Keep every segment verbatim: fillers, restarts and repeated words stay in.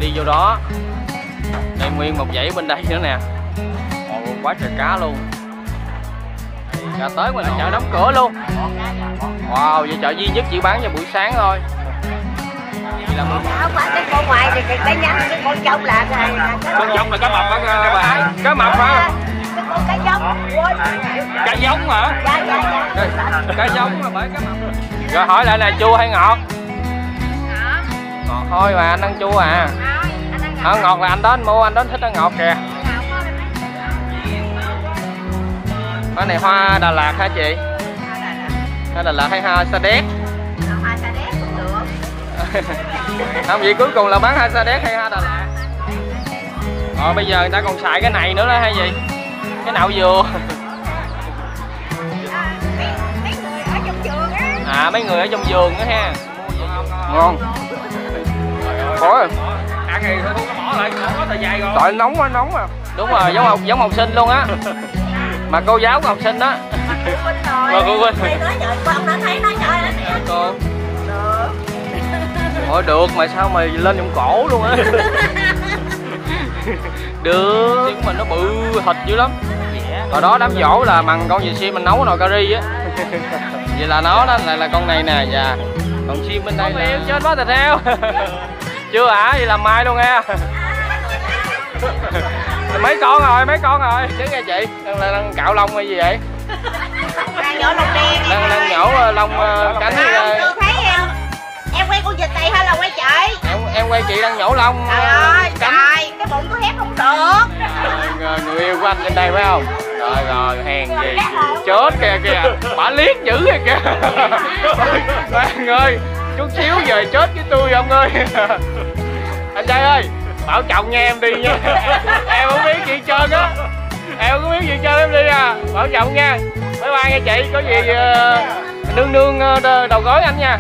đi vô đó. Đây nguyên một dãy bên đây nữa nè. Ồ, quá trời cá luôn. Cá tới mà là chợ đóng cửa luôn. Wow, vậy chợ duy nhất chỉ bán vào buổi sáng thôi. Vậy là mình... Không phải cái con ngoài thì cái nhánh, cái con trong là cái con trong là cá mập á các bạn. Cá mập hả? Cái con cá giống. Cá giống hả? Dạ dạ dạ. Cá giống mà bởi cá mập. Rồi hỏi lại là chua hay ngọt? Ngọt. Ngọt thôi mà anh ăn chua à. Ờ, ngọt là anh đó anh mua, anh đó thích ăn ngọt kìa. Cái này hoa Đà Lạt hả chị? Hoa Đà Lạt hay hoa Sa Đéc? Hoa Sa Đéc cũng được. Không, vậy cuối cùng là bán hoa Sa Đéc hay hoa Đà Lạt? Rồi bây giờ người ta còn xài cái này nữa đó hay gì? Cái nạo dừa. Mấy người ở trong vườn á. À, mấy người ở trong vườn nữa ha. Ngon. Có ăn thì thôi có bỏ lại, có thời gian rồi. Tại nóng quá, nóng à. Đúng rồi, giống học giống học sinh luôn á. Mà cô giáo của học sinh đó. Mà cô huynh. Thì nói vậy con đã thấy nó chơi đó nè. Cô. Được. Ôi được mà sao mày lên trong cổ luôn á. Được. Nhưng mà nó bự thịt dữ lắm. Hồi đó đám dỗ là bằng con gì sim mình nấu nồi cà ri á. Vậy là nó đó là, là con này nè. Dạ. Còn sim bên đây là... chết quá thịt heo. Chưa hả? À? Vậy làm mai luôn nha. Mấy con rồi, mấy con rồi. Chứ nghe chị, đang, đang cạo lông hay gì vậy? Đang nhổ lông đen. Đang, đang nhổ lông cánh. Không, tôi thấy em. Em quay con vịt này hay là quay chị? Em em quay chị đang nhổ lông. Trời ơi, trời, cái bụng tôi hép không được. À, người yêu của anh trên đây phải không? Rồi rồi, hèn gì. Chết kìa kìa, bả liếc dữ kìa kìa. Bạn ơi, chút xíu về chết với tôi ông ơi. Anh trai ơi, bảo trọng nha em đi nha. Em không biết gì hết trơn á. Em không biết gì hết trơn em đi à. Bảo trọng nha. Bye bye nha chị, có gì uh, nương nương uh, đầu gối anh nha.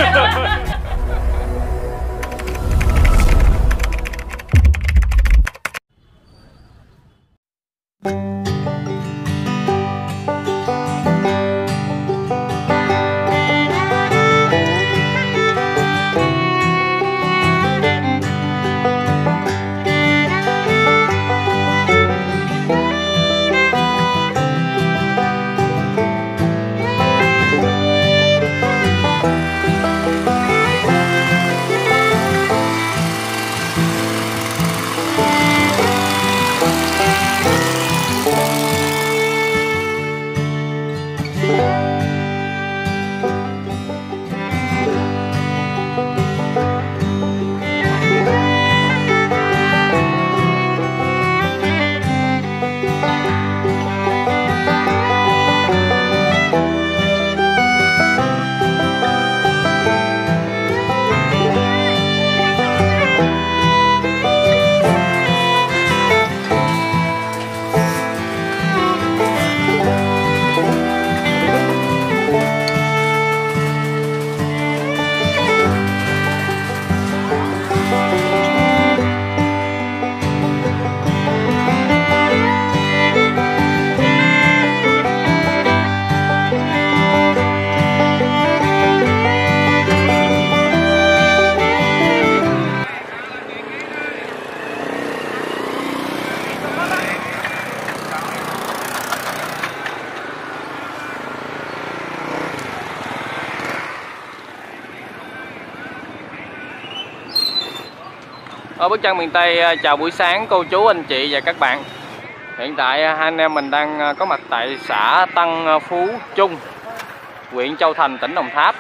Ở Bước Chân Miền Tây chào buổi sáng cô chú anh chị và các bạn. Hiện tại hai anh em mình đang có mặt tại xã Tân Phú Trung, huyện Châu Thành, tỉnh Đồng Tháp.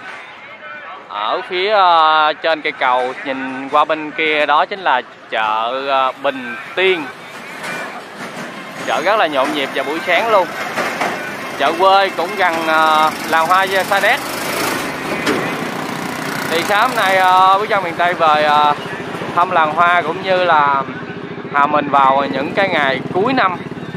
Ở phía trên cây cầu nhìn qua bên kia đó chính là chợ Bình Tiên. Chợ rất là nhộn nhịp vào buổi sáng luôn. Chợ quê cũng gần làng hoa Sa Đéc. Thì sáng hôm nay Bước Chân Miền Tây về thăm làng hoa cũng như là hòa mình vào những cái ngày cuối năm.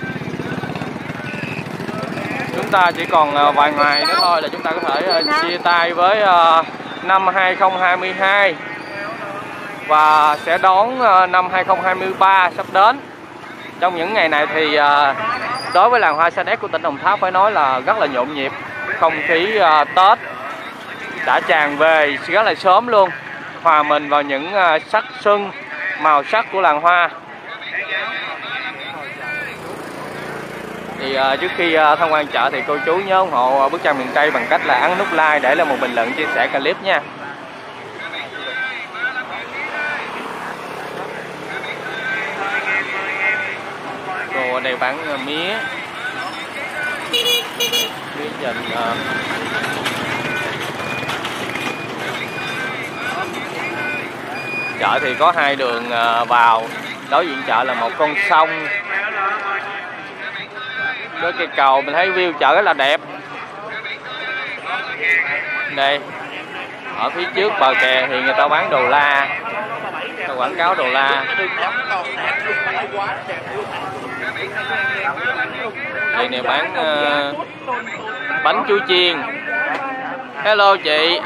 Chúng ta chỉ còn vài ngày nữa thôi là chúng ta có thể chia tay với năm hai không hai hai và sẽ đón năm hai không hai ba sắp đến. Trong những ngày này thì đối với làng hoa Sa Đéc của tỉnh Đồng Tháp phải nói là rất là nhộn nhịp. Không khí Tết đã tràn về rất là sớm luôn, hòa mình vào những sắc xuân, màu sắc của làng hoa. Thì uh, trước khi uh, tham quan chợ thì cô chú nhớ ủng hộ uh, Bước Chân Miền Tây bằng cách là ấn nút like để lại một bình luận chia sẻ clip nha. Cô ở đây bán uh, mía mía dành uh, chợ thì có hai đường uh, vào. Đối diện chợ là một con sông, với cây cầu, mình thấy view chợ rất là đẹp. Đây, ở phía trước bờ kè thì người ta bán đồ la, người ta quảng cáo đồ la. Đây này bán uh, bánh chuối chiên. Hello chị.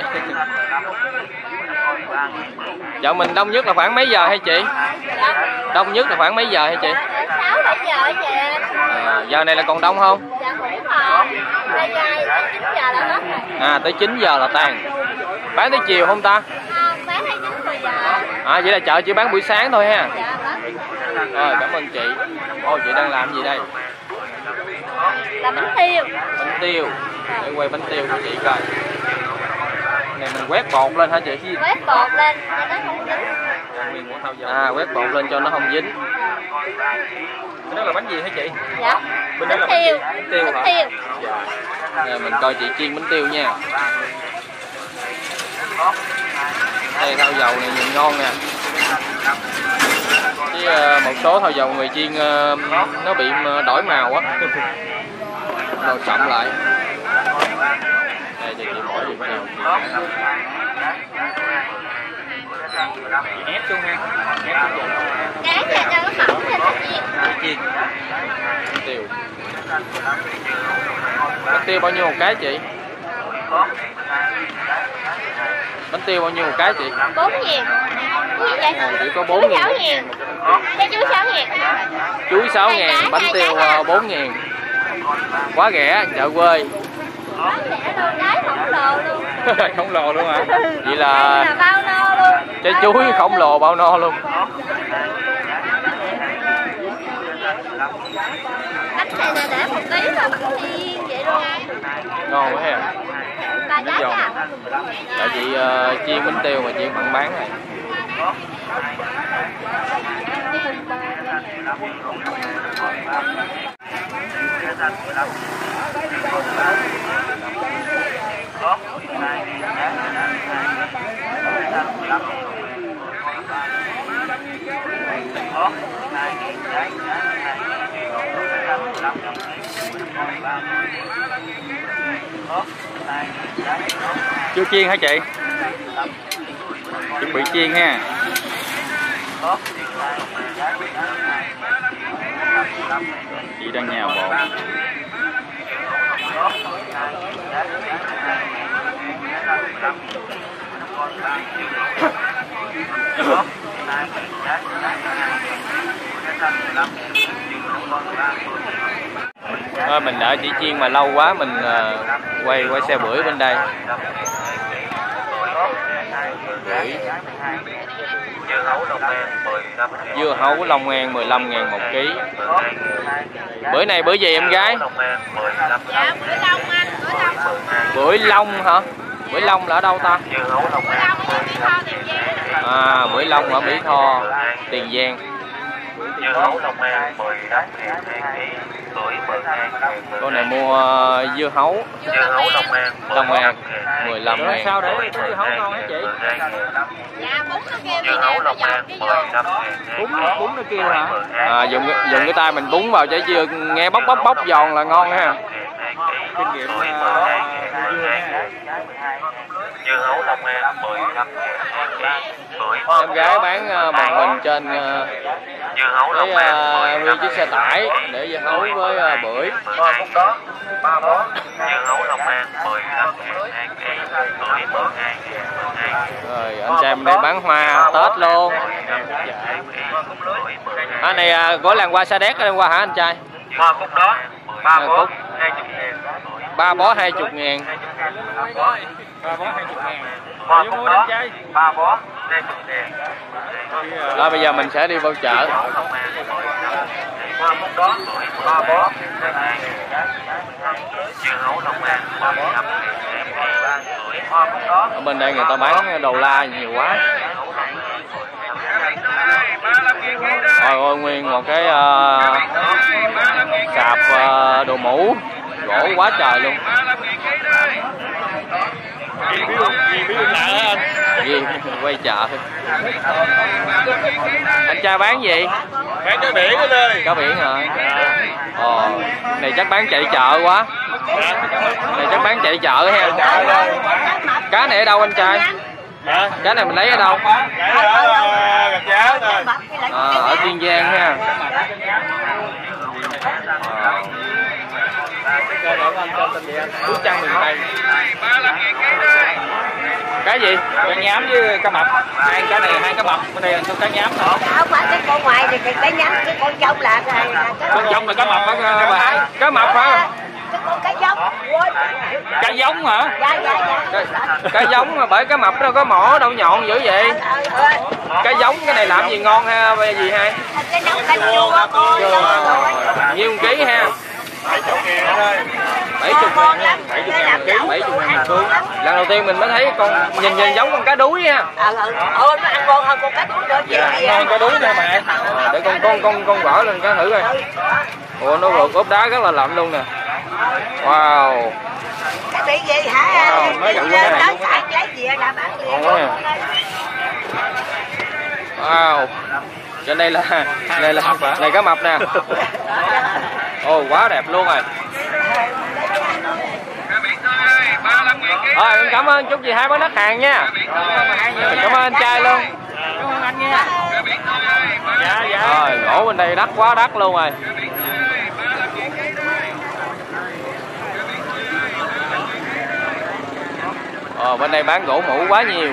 Chợ mình đông nhất là khoảng mấy giờ hay chị? Đông nhất là khoảng mấy giờ hay chị? sáu bảy giờ chị. À, giờ này là còn đông không? Dạ cũng còn. Bây giờ tới chín giờ là hết rồi. À, tới chín giờ là tan. Bán tới chiều không ta? Không, bán tới chín mười giờ. À, vậy là chợ chỉ bán buổi sáng thôi ha. Dạ vâng. Rồi, cảm ơn chị. Ôi, chị đang làm gì đây? Là bánh tiêu. Bánh tiêu. Để quay bánh tiêu cho chị coi. Này mình quét bột lên hả chị? Quét bột lên cho nó không dính. À, quét bột lên cho nó không dính. Cái đó là bánh gì hả chị? Dạ. Bên Bánh đó là tiêu. bánh tiêu hả? Bánh tiêu. Rồi, mình coi chị chiên bánh tiêu nha. Đây thau dầu này nhìn ngon nè. Chứ uh, một số thau dầu người chiên uh, nó bị đổi màu á. Rồi sậm lại. Đây cho chị bỏ điểm nào. Chị ép xuống ha. Cái này cho nó mỏng lên một chiếc. Chiên. Tiêu. Bánh tiêu bao nhiêu một cái chị? Bánh tiêu bao nhiêu một cái chị? bốn nghìn. Cái gì vậy? Chỉ có bốn nghìn. Cái chuối sáu nghìn. Chuối sáu nghìn, bánh tiêu bốn nghìn. Quá rẻ, chợ quê. Cái khổng lồ luôn. Khổng lồ luôn hả? Vậy là, là bao no luôn. trái chuối khổng lồ bao no luôn. Bánh này là để một tí là bánh chiên vậy luôn. Ngon quá ha. Ba trái à? Tại chị uh, chiên bánh tiêu mà chị mặn bán này. Chưa chiên hả chị? Chuẩn bị chiên ha. Chị đang nhào bột. À, mình đợi chị chiên mà lâu quá mình uh, quay quay xe bưởi bên đây. Bưởi. Dưa hấu Long An mười lăm ngàn một ký. Bưởi này bưởi gì em gái? Dạ, bưởi Long anh, bưởi Long. Bưởi Long hả? Bưởi Long là ở đâu ta? Bưởi Long ở Mỹ Tho, Tiền Giang. À, bưởi Long ở Mỹ Tho, Tiền Giang. Dưa hấu Long An mười lăm ngàn ký, bưởi mười hai ngàn. Con này mua dưa hấu. Dưa hấu Long An Long An mười lăm ngàn. Sao để có dưa hấu ngon hả chị? Dạ, bún nó kêu Dưa hấu Long An mười lăm ngàn. Bún bún nó kêu hả? À, dùng dùng cái tay mình bún vào trái dưa nghe bóc bóc bóc giòn là ngon ha. Kinh nghiệm uh, dưa hấu Long An mười lăm ngàn. Em gái bán uh, một mình trên uh, cái uh, nguyên chiếc xe tải để dưa hấu với uh, bưởi. Dưa hấu Long An mười lăm ngàn ký, bưởi mười hai ngàn. Rồi anh trai mình đây bán hoa Tết luôn. À này uh, của làng hoa Sa Đéc em qua hả anh trai? Hoa Cúc đó, ba Cúc. hai chục ngàn. Ba bó hai chục ngàn. Ba bó hai chục ngàn. Hoa Nếu cúc mua đó, đánh chay. ba bó hai chục ngàn. Rồi bây giờ mình sẽ đi vào chợ. Hoa cúc đó, ba bó hai ngàn. Dưa hấu Long An, ba bó năm ngàn. Hoa cúc đó. Ở bên đây người ta bán đầu la nhiều quá. Ôi ôi, nguyên một cái uh, sạp uh, đồ mũ gỗ quá trời luôn. Gì quay chợ. Anh trai bán gì? Bán cá biển đây. Cá biển hả? Ồ, này chắc bán chạy chợ quá. Này chắc bán chạy chợ ha. Cá này ở đâu anh trai? Hả? Cá này mình lấy ở đâu? Gạch Giá thôi. À, ở Kiên Giang ha. Phú Trăng miền Tây. Cái gì? Cá nhám với cá mập. Hai cá này hai cá mập, bên đây là cá nhám thôi. Không phải cái con ngoài thì cái cá nhắm, cái con trống là cái Con trống là cá mập á bà Hai. Cá mập hả? cái con cá giống. Cá giống hả? Dạ dạ dạ. Cá, cá giống mà bởi cá mập đâu có mỏ đâu nhọn dữ vậy. Cá giống cái này làm gì ngon ha gì hai? Cái giống cá chua con. Nhiêu ký ha? bảy chục ngàn thôi. bảy chục ngàn. bảy chục ngàn ký, bảy chục ngàn ký. Lần đầu tiên mình mới thấy con nhìn nhìn giống con cá đuối ha. Ờ ờ nó ăn ngon hơn con cá đuối nữa chứ. Ngon cá đuối nè mẹ. Để con con con con gõ lên cá thử coi. Ủa nó rượt ốp đá rất là lạnh luôn nè. Wow. Cái bị gì hả? Wow, mới gặp cái này tới luôn á. tại lấy gì là bán gì. Ngon quá nè. Wow. Trên đây là này là này cá mập nè. Ồ quá đẹp luôn rồi. Rồi em cảm ơn chút gì hai bán đất hàng nha. Cảm ơn anh trai luôn. Cảm ơn anh nha. Dạ dạ. Rồi gỗ bên đây đắt quá đắt luôn rồi. Ờ, bên đây bán gỗ mũ quá nhiều.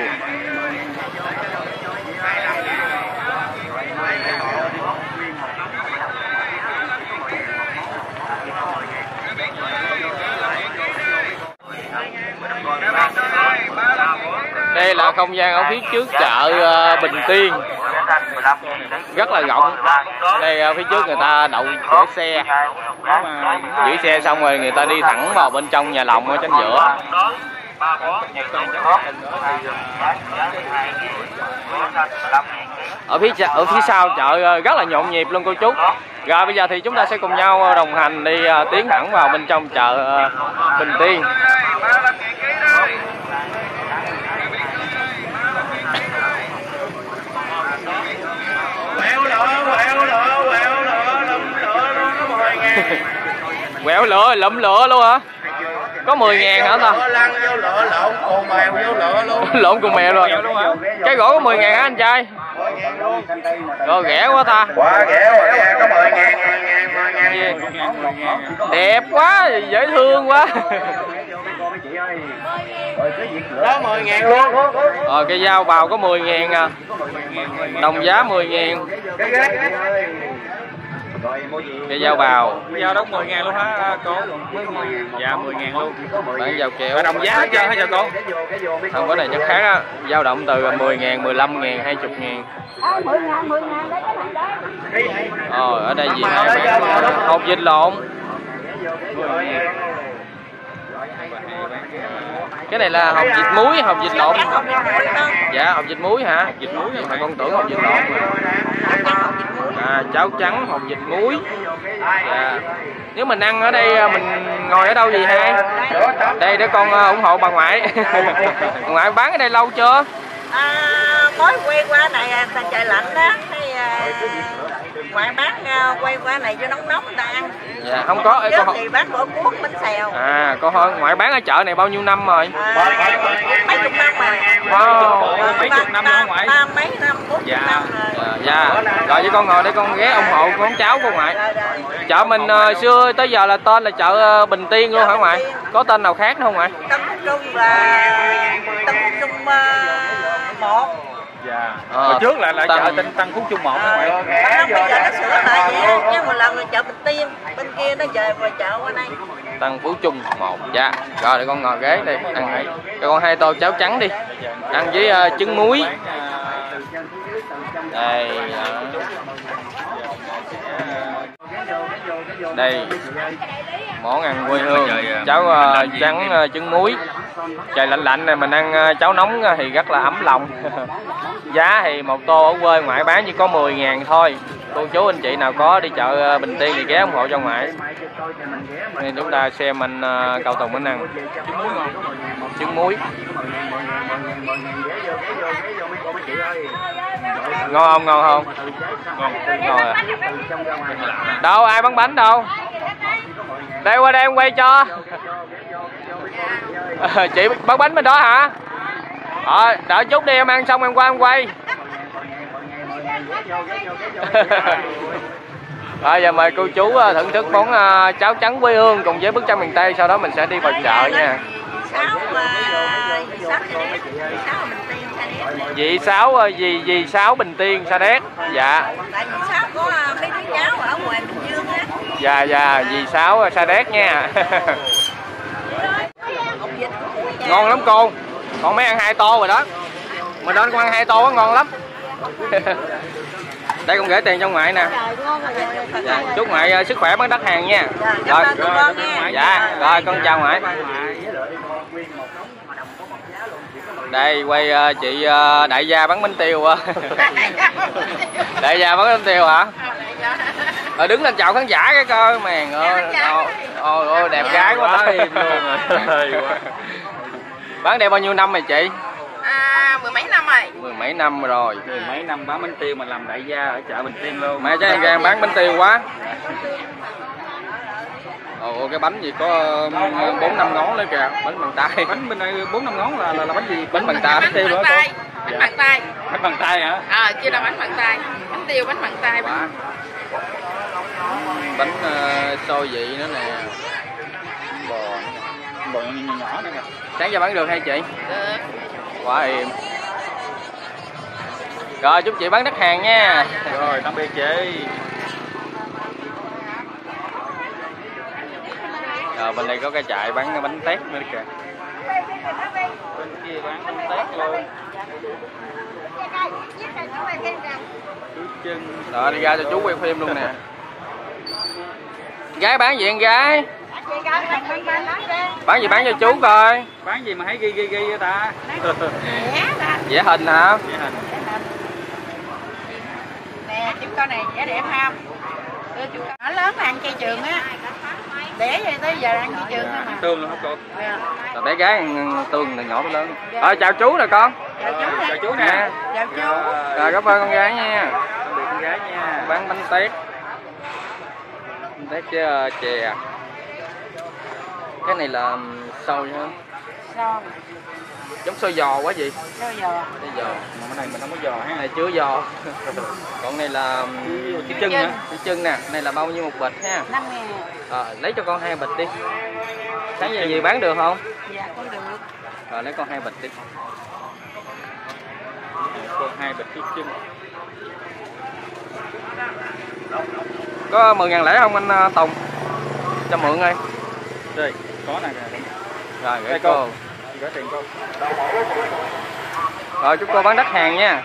Đây là không gian ở phía trước chợ uh, Bình Tiên, rất là rộng. Đây ở phía trước người ta đậu để xe, giữ xe xong rồi người ta đi thẳng vào bên trong nhà lòng ở trên giữa. Ở phía ở phía sau chợ rất là nhộn nhịp luôn cô chú. Rồi bây giờ thì chúng ta sẽ cùng nhau đồng hành đi tiến thẳng vào bên trong chợ Bình Tiên. Quẹo lửa, quẹo lửa, quẹo lửa, lụm lửa luôn có mười ngàn. Quẹo lửa, lụm lửa luôn hả? Có mười ngàn hả ta? Lăn vô lửa, lộn cùng mèo vô lửa luôn. Lộn cùng mèo luôn. Cái gỗ có mười ngàn hả anh trai? Rồi rẻ quá ta. Quá rẻ rồi, có mười ngàn, mười ngàn, mười ngàn. Đẹp quá, dễ thương quá. Đó mười ngàn luôn. Rồi cây dao bào có mười ngàn à. Đồng giá mười ngàn. Cây dao bào. Dao đó mười ngàn luôn hả cô? Dạ mười ngàn luôn. Bán dao kéo. Đồng giá hết trơn hả cho cô? Không, cái này chắc khác á, dao động từ mười ngàn, mười lăm ngàn, hai mươi ngàn. mười ngàn, mười ngàn đấy cái này đấy. Rồi ở đây gì hai bán hột vịt lộn. Cái này là hột vịt muối, hột vịt lộn. Dạ hột vịt muối hả? Vịt muối mà con tưởng hột vịt lộn. À, cháo trắng hột vịt muối. Dạ. Nếu mình ăn ở đây mình ngồi ở đâu gì hai? Đây để con ủng hộ bà ngoại. Bà ngoại bán ở đây lâu chưa? À, mới quay qua này trời lạnh đó, thì ngoại bán quay qua này cho nóng nóng người ta ăn. Dạ không có. Ê, Trước con... thì bán bữa cuốn bánh xèo. À con hơn ngoại bán ở chợ này bao nhiêu năm rồi? À, mấy chục năm rồi. Wow. Mấy chục năm rồi ngoại. Ba mấy năm, bốn chục năm rồi. Dạ. Rồi với con ngồi để con ghé ủng hộ con cháu của ngoại. Chợ mình uh, xưa tới giờ là tên là chợ uh, Bình Tiên luôn hả ngoại? Có tên nào khác không ngoại? Tân Phú Trung là Tân Phú Trung uh, một. Dạ. Ờ, Hồi trước là lại Tân- chợ Tân Tân Phú Trung một đó ngoại. Không, bây giờ nó sửa lại vậy á, chứ một lần là chợ Bình Tiên, bên kia nó dời vào chợ qua đây. Tân Phú Trung một. Dạ. Rồi để con ngồi ghế đi ăn. Cho con hai tô cháo trắng đi. Ăn với uh, trứng muối. Đây. Uh, đây. Món ăn quê hương, cháo uh, trắng uh, trứng muối. Trời lạnh lạnh này mình ăn uh, cháo nóng uh, thì rất là ấm lòng. Giá thì một tô ở quê ngoại bán chỉ có mười ngàn thôi. Cô chú anh chị nào có đi chợ uh, Bình Tiên thì ghé ủng hộ cho ngoại. Nên chúng ta xem anh uh, Cao Tùng anh ăn trứng muối. Ngon không, ngon không? Ngon, ngon à. Đâu ai bán bánh đâu? Đây qua đây em quay cho. À, chị bán bánh bên đó hả? Ờ, đợi chút đi em ăn xong em qua em quay. Rồi giờ mời cô chú thưởng thức món uh, cháo trắng quê hương cùng với bức tranh miền Tây, sau đó mình sẽ đi vào chợ nha. Dì Sáu, dì dì Sáu Bình Tiên Sa Đéc. Dạ. Tại dì Sáu có mấy đứa cháu ở ngoài Bình Dương á. Dạ dạ, dì Sáu Sa Đéc nha. Ngon lắm cô. Con mới ăn hai tô rồi đó. Mà đó con ăn hai tô ngon lắm. Đây con gửi tiền cho ngoại nè. Dạ, chúc ngoại uh, sức khỏe bán đắt hàng nha. Rồi, rồi, dạ, rồi con chào ngoại. Đây quay uh, chị uh, đại gia bán bánh tiêu á. Đại gia bán bánh tiêu hả? Rồi đứng lên chào khán giả cái coi mèn ơi. Ôi ôi đẹp gái quá tới im luôn rồi. Bán đây bao nhiêu năm rồi chị? À, mười mấy năm rồi. Mười mấy năm rồi. Mười mấy năm bán bánh tiêu mà làm đại gia ở chợ Bình Tiên luôn. Mẹ trái gan bán bánh tiêu quá. Ồ cái bánh gì có bốn năm ngón nữa kìa, bánh bằng tay. Bánh bên đây bốn năm ngón là, là là bánh gì? Bánh bằng tay. Bánh tiêu nữa tay. cô. Bánh bằng tay. Bánh bằng tay hả? À, kia là bánh bằng tay. Bánh tiêu bánh bằng tay. Bánh, bánh uh, xôi vị nữa nè. Bò bò nhỏ nhỏ nữa nè. Sáng giờ bán được hay chị? Được. Quá êm. Rồi chúc chị bán đắt hàng nha. Rồi tạm biệt chị. Rồi bên đây có cái trại bán bánh tét nữa kìa. Bên kia bán bánh tét luôn. Rồi đi ra cho chú quay phim luôn nè. Gái bán gì anh gái? Bán gì bán cho chú coi. Bán gì mà thấy ghi ghi ghi vậy ta? Vẽ hình hả? Vẽ hình. Nè, chú con này vẽ đẹp không? Nó lớn là ăn chay trường á. Để vậy tới giờ ăn chay trường thôi mà. Tương luôn hả cô? Rồi bé gái ăn tương từ nhỏ tới lớn. Rồi chào chú nè con. Chào chú nè. Chào chú nè. Chào chú. Rồi cảm ơn con gái nha. Tạm biệt con gái nha. Bán bánh tét. Bánh tét với uh, chè. Cái này là xôi hả? Xôi. Giống xôi giò quá gì? Xôi giò. Xôi giò. Mà cái này mình không có giò ha. Cái này chứa giò. Còn này là cái chân hả? Cái chân nè, này là bao nhiêu một bịch ha? năm ngàn. Ờ, lấy cho con hai bịch đi. Sáng giờ gì bán được không? Dạ con được. Rồi lấy con hai bịch đi. Con hai bịch cái chân. Có mười ngàn lẻ không anh Tùng? Cho mượn ơi. Đây, có nè. Rồi gửi đây cô. cô. Gửi tiền cô. Rồi chúc cô bán đắt hàng nha.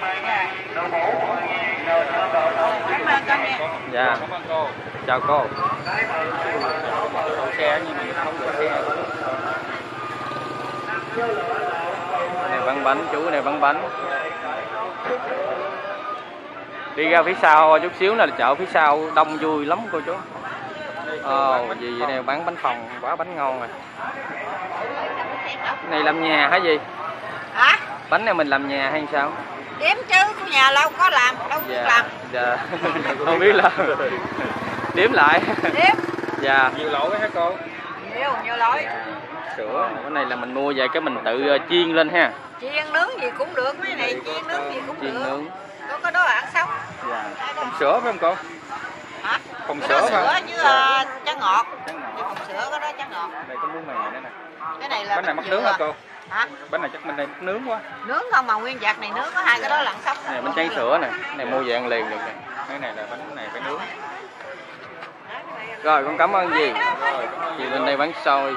Cảm ơn con nha. Dạ. Cảm ơn cô. Chào cô. Đậu xe nhưng mà người ta không đậu xe. Này bán bánh, chú này bán bánh. Đi ra phía sau chút xíu là chợ phía sau đông vui lắm cô chú. Ồ, oh, gì vậy này bán bánh phòng, quá bánh ngon rồi. Cái này làm nhà hả gì? Hả? Bánh này mình làm nhà hay sao? Đếm chứ, của nhà đâu có làm, đâu biết Dạ, làm. dạ. Không biết làm. Đếm lại. Đếm. Dạ. Nhiều lỗi hả cô? Nhiều, nhiều lỗi. Sữa, cái này là mình mua về cái mình tự chiên lên ha. Chiên nướng gì cũng được, mấy này chiên nướng gì cũng Chiên được. nướng. Có cái đó là ăn sống. Dạ. Không sữa phải không cô? Hả? Không Cái sữa đó phải sữa không? với uh, trắng ngọt. Trắng ngọt. Chứ không sữa cái đó trắng ngọt. Đây có muối mè nữa nè. Cái này là Bánh này mắc nướng hả cô? Hả? Bánh này chắc bên đây nướng quá. Nướng không mà nguyên vạt này nướng có hai cái đó lặn sống. Này bánh tráng sữa nè, này mua về ăn liền được nè. Cái này là bánh này phải nướng. Rồi con cảm ơn gì? Chị bên đây bán xôi.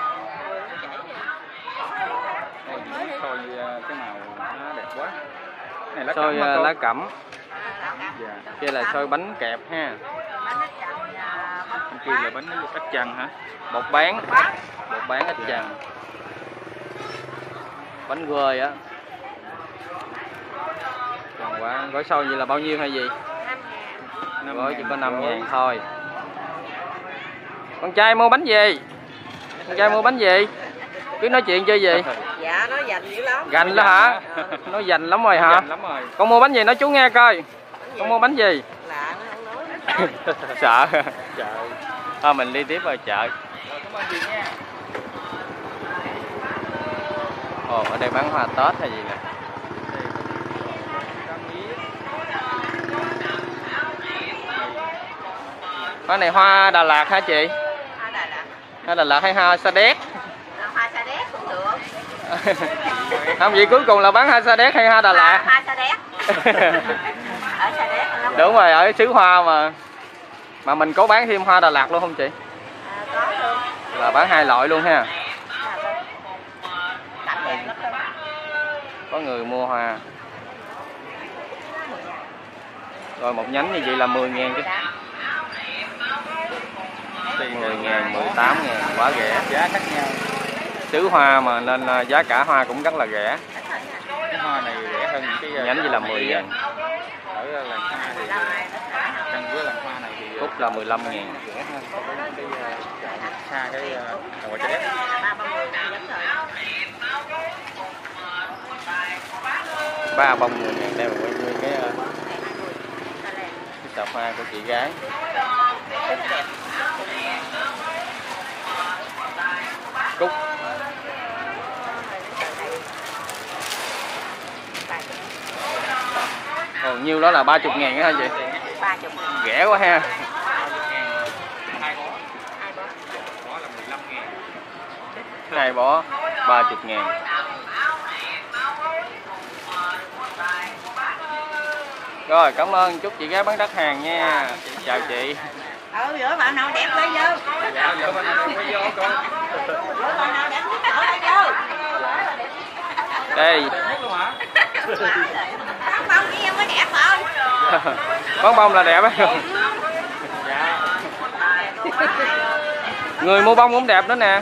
Xôi cái màu nó đẹp quá. Này lá xôi cẩm lá cẩm. Dạ. Kia là xôi bánh kẹp ha. Bên kia là bánh ít chần hả? Bột bán. Bột bán ít chần. Bánh quơi á. Còn quá, gói xôi vậy là bao nhiêu hay gì? Gói chỉ có năm ngàn thôi. Con trai mua bánh gì? Con trai mua bánh gì? Cứ nói chuyện chơi gì? Dạ nó dành dữ lắm. Gành đó hả? Nó dành lắm rồi hả? Lắm rồi. Con mua bánh gì nói chú nghe coi. Con mua bánh gì? Lạ nó không nói. Sợ. Chợ. Thôi mình đi tiếp vào chợ. Ồ, ở đây bán hoa Tết hay gì nè. Cái này hoa Đà Lạt hả chị? Hoa Đà Lạt. Hoa Đà Lạt hay hoa Sa Đéc? Hoa Sa Đéc cũng được. Không vậy cuối cùng là bán hoa Sa Đéc hay hoa Đà Lạt? Hoa Sa Đéc. Ở Sa Đéc lắm. Đúng rồi, ở xứ hoa mà. Mà mình có bán thêm hoa Đà Lạt luôn không chị? À, có luôn. Là bán hai loại luôn ha. Có người mua hoa. Rồi một nhánh như vậy là mười ngàn chứ. mười ngàn, mười tám ngàn, quá rẻ. Giá khác nhau. Xứ hoa mà nên giá cả hoa cũng rất là rẻ. Cái hoa này rẻ hơn những cái nhánh gì là mười ngàn. Ở làng hoa thì căn với làng hoa này thì Cúc là mười lăm ngàn. rẻ hơn so với cái xa cái đồng ngoài trái đất. Ba bông mười ngàn đây mà quay nguyên cái cái sạp hoa của chị gái. Cúc. Ồ, nhiêu đó là ba mươi ngàn hả chị? ba mươi. Rẻ quá ha. Hai bó. Bó là mười lăm ngàn. Hai bó ba mươi ngàn. Rồi, cảm ơn, chúc chị gái bán đắt hàng nha. Chào chị. Ừ, bữa bạn nào đẹp quay vô. Dạ, giờ bên này quay vô con. Bữa bạn nào đẹp quay vô. Đây. Bán bông kia mới đẹp không? Bán bông là đẹp á. Dạ. Người mua bông cũng đẹp nữa nè.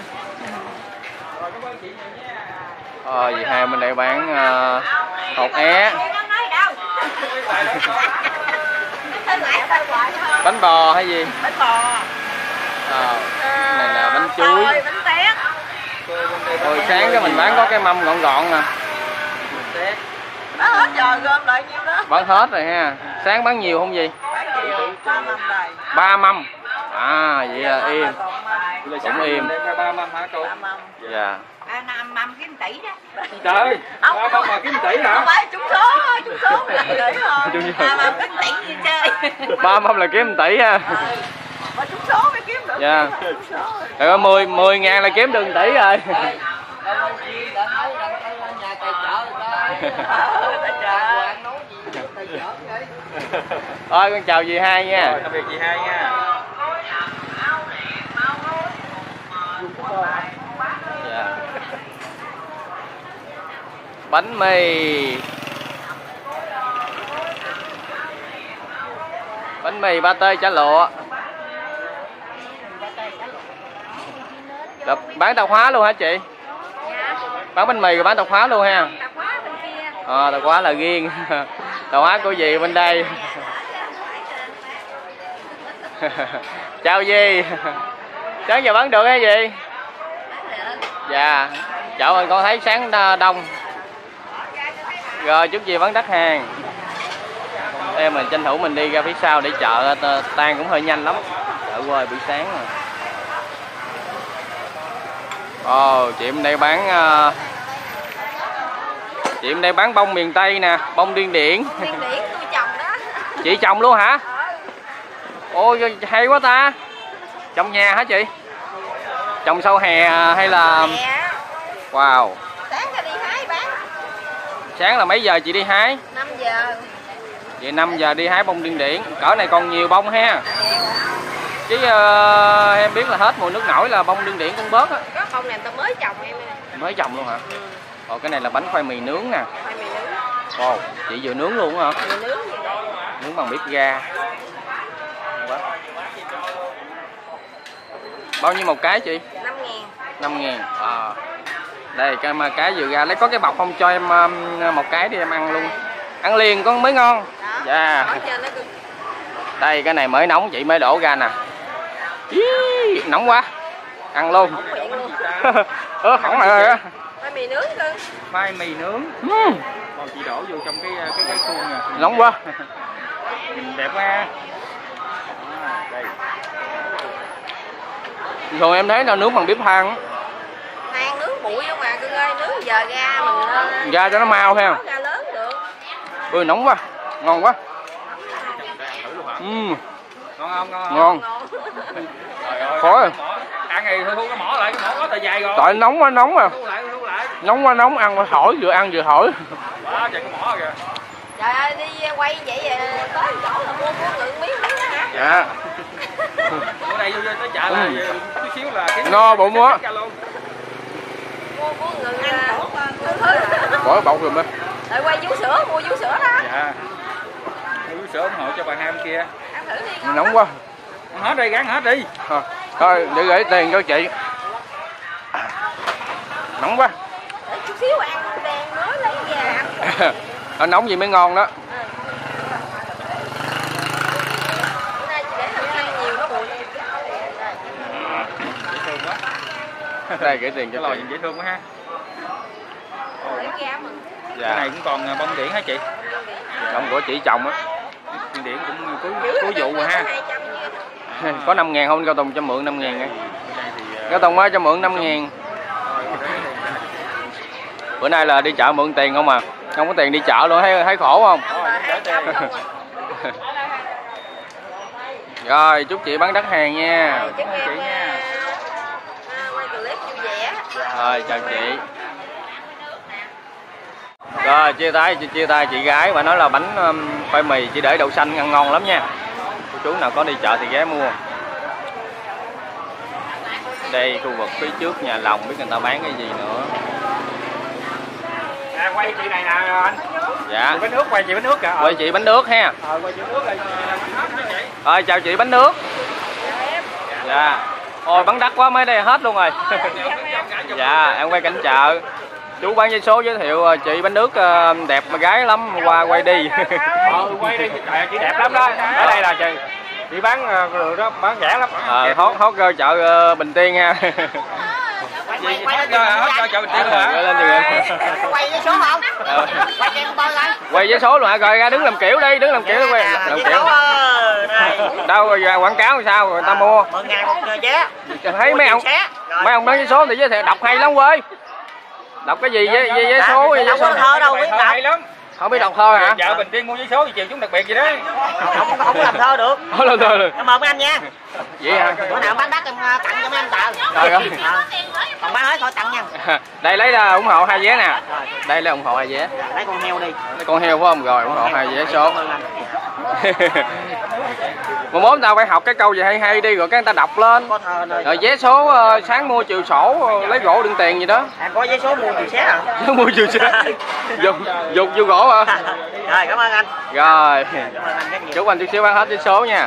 Ờ, dì hai bên đây bán uh, hột é. Bánh bò hay gì? Bánh bò. À, này là bánh chuối. Bánh tét. Hồi sáng cái mình bán có cái mâm gọn gọn nè. Bán hết rồi gom lại nhiêu đó. Bán hết rồi ha. Sáng bán nhiều không gì? Ba mâm rồi. Ba mâm. À, vậy là im. Cũng im. Ba mâm hả cô? Ba mâm. Dạ. À, năm mâm kiếm tỷ đó. Trời, ba mâm mà kiếm tỷ hả? Không phải trúng số, trúng số là gửi thôi. À, mâm kiếm tỷ gì chơi. Ba mâm là kiếm tỷ ha. Mà trúng số mới kiếm được. Dạ. Rồi mười mười ngàn là kiếm đường tỷ rồi. Thôi con chào dì hai nha. Tạm biệt chị hai nha. Dạ. Bánh mì. Bánh mì ba tê chả lụa. Là bán tạp hóa luôn hả chị? Bán bánh mì rồi bán tạp hóa luôn ha. Ờ, tạp hóa là riêng. Tạp hóa của dì bên đây. Chào dì. Sáng giờ bán được hay gì? Dạ. Chợ mình con thấy sáng đông. Rồi chúc dì bán đắt hàng. Em mình tranh thủ mình đi ra phía sau để chợ tan cũng hơi nhanh lắm. Chợ quê buổi sáng rồi. Ồ, oh, chị bên đây bán uh, chị bên đây bán bông miền Tây nè, bông điên điển. Điên điển tôi trồng đó. Chị trồng luôn hả? Ôi hay quá ta. Trồng nhà hả chị? Trồng sau hè hay là? Dạ. Wow. Sáng ra đi Sáng là mấy giờ chị đi hái? năm giờ. Vậy năm giờ đi hái bông điên điển. Cỡ này còn nhiều bông ha. Chứ uh, em biết là hết mùa nước nổi là bông điên điển cũng bớt á. Có bông này người ta mới trồng em nè. Mới trồng luôn hả? Ừ. Ồ, cái này là bánh khoai mì nướng nè. Khoai mì nướng. Ồ, chị vừa nướng luôn hả? Mì nướng gì đây? Nướng bằng bếp ga. Bao nhiêu một cái chị? năm ngàn. năm ngàn. À. Đây cái mà cái vừa ra lấy có cái bọc không cho em um, một cái đi em ăn luôn. Ăn liền con mới ngon. Dạ. Yeah. Đây cái này mới nóng chị mới đổ ra nè. Ý, nóng quá. Ăn luôn. Ơ hỏng rồi á. Khoai mì nướng cơ. Khoai mì nướng. Uhm. Còn chị đổ vô trong cái cái cái khuôn nè. Nóng quá. Nhìn đẹp quá. À, đây. Rồi em thấy là nướng bằng bếp than. Than nướng bụi không mà cưng ơi, nướng giờ ra mình ra cho nó mau ha. Ra lớn được. Ui nóng quá, ngon quá. Uhm. Ngon không? Ngon không? Ngon. Khó rồi. Ăn thì thu cái mỏ lại, cái mỏ có tờ dài rồi. Tại nóng quá nóng à. Thu lại, thu lại. Nóng quá nóng, ăn mà thổi, vừa ăn vừa thổi. Đó, chạy cái mỏ kìa. Trời ơi, đi quay vậy tới chỗ là mua mua ngự miếng miếng đó hả? Dạ. Bữa nay vô tới chợ là chút xíu là cái no bụng quá. Mua mua ngự thứ thứ. Bỏ bọc rồi đó. Rồi quay vú sữa, mua vú sữa đó. Dạ. Mua vú sữa ủng hộ cho bà Ham kia. Ăn thử đi. Nóng quá. Ăn hết đi, gắn hết đi. Thôi, thôi để gửi tiền cho chị. Nóng quá. Để chút xíu ăn đèn nữa lấy về ăn. Nó nóng gì mới ngon đó. Bữa nay chị để thằng ăn nhiều nó bụi. Dễ thương quá. Đây gửi tiền cho Cái lò chị. nhìn dễ thương quá ha. Để ra mình. Dạ. Cái này cũng còn bông điển hả chị? Bông của chị chồng á. Bông điển cũng cuối cuối vụ rồi ha. Có năm ngàn không Cao Tùng cho mượn năm ngàn ngay. Cao Tùng ơi cho mượn năm ngàn. Bữa nay là đi chợ mượn tiền không à. Không có tiền đi chợ luôn, thấy thấy khổ không? Rồi chúc chị bán đắt hàng nha. Chúc em quay clip vui vẻ. Rồi chào chị. Rồi chia tay chị chia tay chị gái và nói là bánh um, khoai mì chỉ để đậu xanh ăn ngon lắm nha. Cô chú nào có đi chợ thì ghé mua. Đây khu vực phía trước nhà lòng biết người ta bán cái gì nữa. À, quay chị này nè anh. Dạ. Chị bánh nước, quay chị bánh nước kìa. Quay chị bánh nước ha. Ờ, quay chị bánh nước rồi. Rồi chào chị bánh nước. Dạ. Ôi bán đắt quá mấy đây hết luôn rồi. Dạ em quay cảnh chợ. Chú bán giấy số giới thiệu chị bánh nước đẹp mà gái lắm qua quay đi. Ờ quay đi, trời chị đẹp lắm đó. Ở đây là chị chị bán đó bán rẻ lắm. Ờ hot hot girl chợ Bình Tiên ha. Quay quay hết chợ Bình Tiên luôn hả? Lên lên Quay giấy số không? Quay cho em coi coi. Quay giấy số luôn hả? Rồi ra đứng làm kiểu đi, đứng làm kiểu quay. Làm kiểu. Đâu rồi quảng cáo làm sao người ta mua? mười ngàn một vé. Thấy mấy ông mấy ông bán giấy số thì giới thiệu đọc hay lắm quê. Đọc cái gì với giấy, giấy số giấy số thơ đâu biết đọc. Hay lắm. Không biết đọc thơ hả? Chợ Bình Tiên mua giấy số thì chiều chúng đặc biệt gì đó. Không không có làm thơ được. Không làm thơ được. Cảm ơn mấy anh nha. Vậy hả? Bữa nào bán đắt em tặng cho mấy anh tờ. Trời ơi. Còn bán hết thôi tặng nha. Đây lấy là ủng hộ hai vé nè. Đây là ủng hộ hai vé. Lấy con heo đi. Lấy con heo phải không? Rồi ủng hộ hai vé số. Mà mốt tao phải học cái câu gì hay hay đi rồi cái người ta đọc lên. Rồi vé số uh, sáng mua chiều sổ uh, lấy gỗ đựng tiền gì đó. À, có vé số mua chiều xé à? Mua chiều xé. Dùng dùng vô gỗ hả? Rồi cảm ơn anh. Rồi. Cảm ơn anh rất nhiều. Chúc anh chút xíu bán hết vé số nha.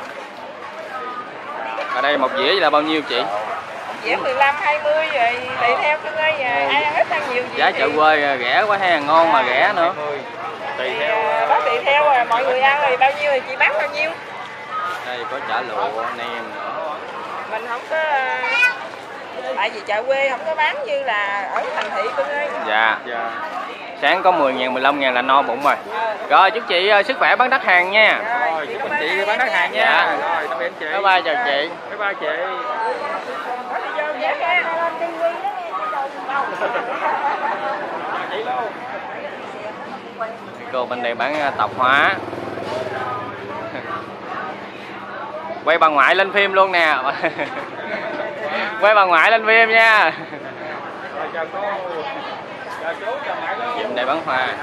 Ở đây một dĩa là bao nhiêu chị? Dĩa mười lăm hai mươi rồi tùy theo cưng ơi, ai ăn ít ăn nhiều gì. Giá chợ quê rẻ quá ha, ngon mà rẻ nữa. Tùy theo đó tùy theo rồi mọi người ăn rồi bao nhiêu thì chị bán bao nhiêu. Đây có chả lụa nem nữa. Mình không có, tại vì chợ quê không có bán như là ở thành thị cưng ơi. Dạ. Sáng có mười ngàn, mười lăm ngàn là no bụng rồi. Rồi chúc chị uh, sức khỏe bán đắt hàng nha. rồi chúc anh chị bán đắt hàng nha. Dạ. Rồi tạm biệt anh chị. Bye bye chào chị. Bye bye chị. Cô bên đây bán uh, tạp hóa. Quay bà ngoại lên phim luôn nè. Quay bà ngoại lên phim nha. Rồi chào cô. Dìm đây bán hoa.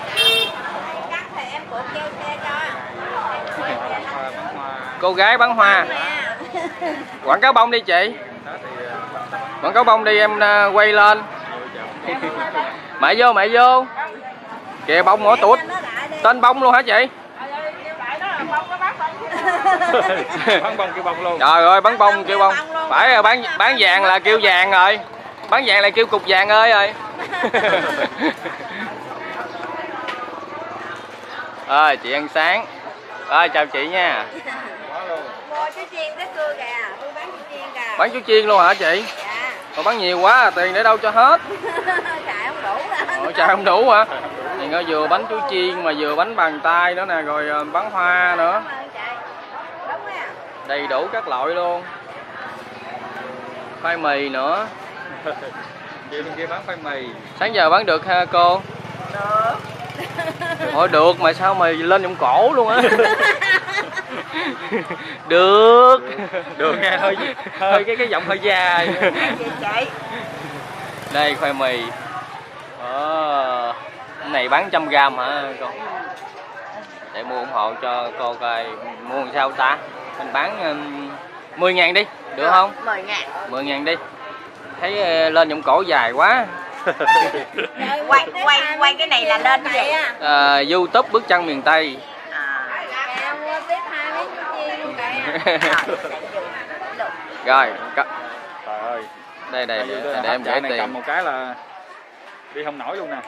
Cô gái bán hoa. Quảng cáo bông đi chị. Quảng cáo bông đi em quay lên. Mẹ vô mẹ vô. Kìa bông ngõ tụt. Tên bông luôn hả chị? Bán bông kêu bông luôn. Trời ơi bán bông kêu bông. Phải rồi, bán bán vàng là kêu vàng rồi. Bán vàng là kêu cục vàng ơi rồi. Ơi chị ăn sáng. Ơi chào chị nha. Mua chú chiên cái cưa kìa, tôi bán chú chiên kìa. Bán chú chiên luôn hả chị? Dạ. Mà bán nhiều quá, tiền để đâu cho hết. Chạy không đủ đó. Ủa, chạy không đủ hả? Thì nó vừa bánh chú chiên mà vừa bánh bàn tay nữa nè, rồi bán hoa nữa. Đầy đủ các loại luôn. Khoai mì nữa. Chị bên kia bán khoai mì. Sáng giờ bán được ha cô? Được. Ôi được mà sao mày lên giọng cổ luôn á. Được. Được nghe hơi hơi cái cái giọng hơi dài. Đây khoai mì. Ờ, cái này bán trăm gram hả con? Để mua ủng hộ cho cô coi mua làm sao ta? Mình bán um, mười ngàn đi, được Được, không? mười ngàn. mười ngàn đi. Thấy uh, lên giọng cổ dài quá. quay quay quay cái này là lên vậy á. À, YouTube bước chân miền Tây. Rồi, Trời ơi. đây đây để, Đây, để em gửi này tiền. cầm một cái là đi không nổi luôn nè.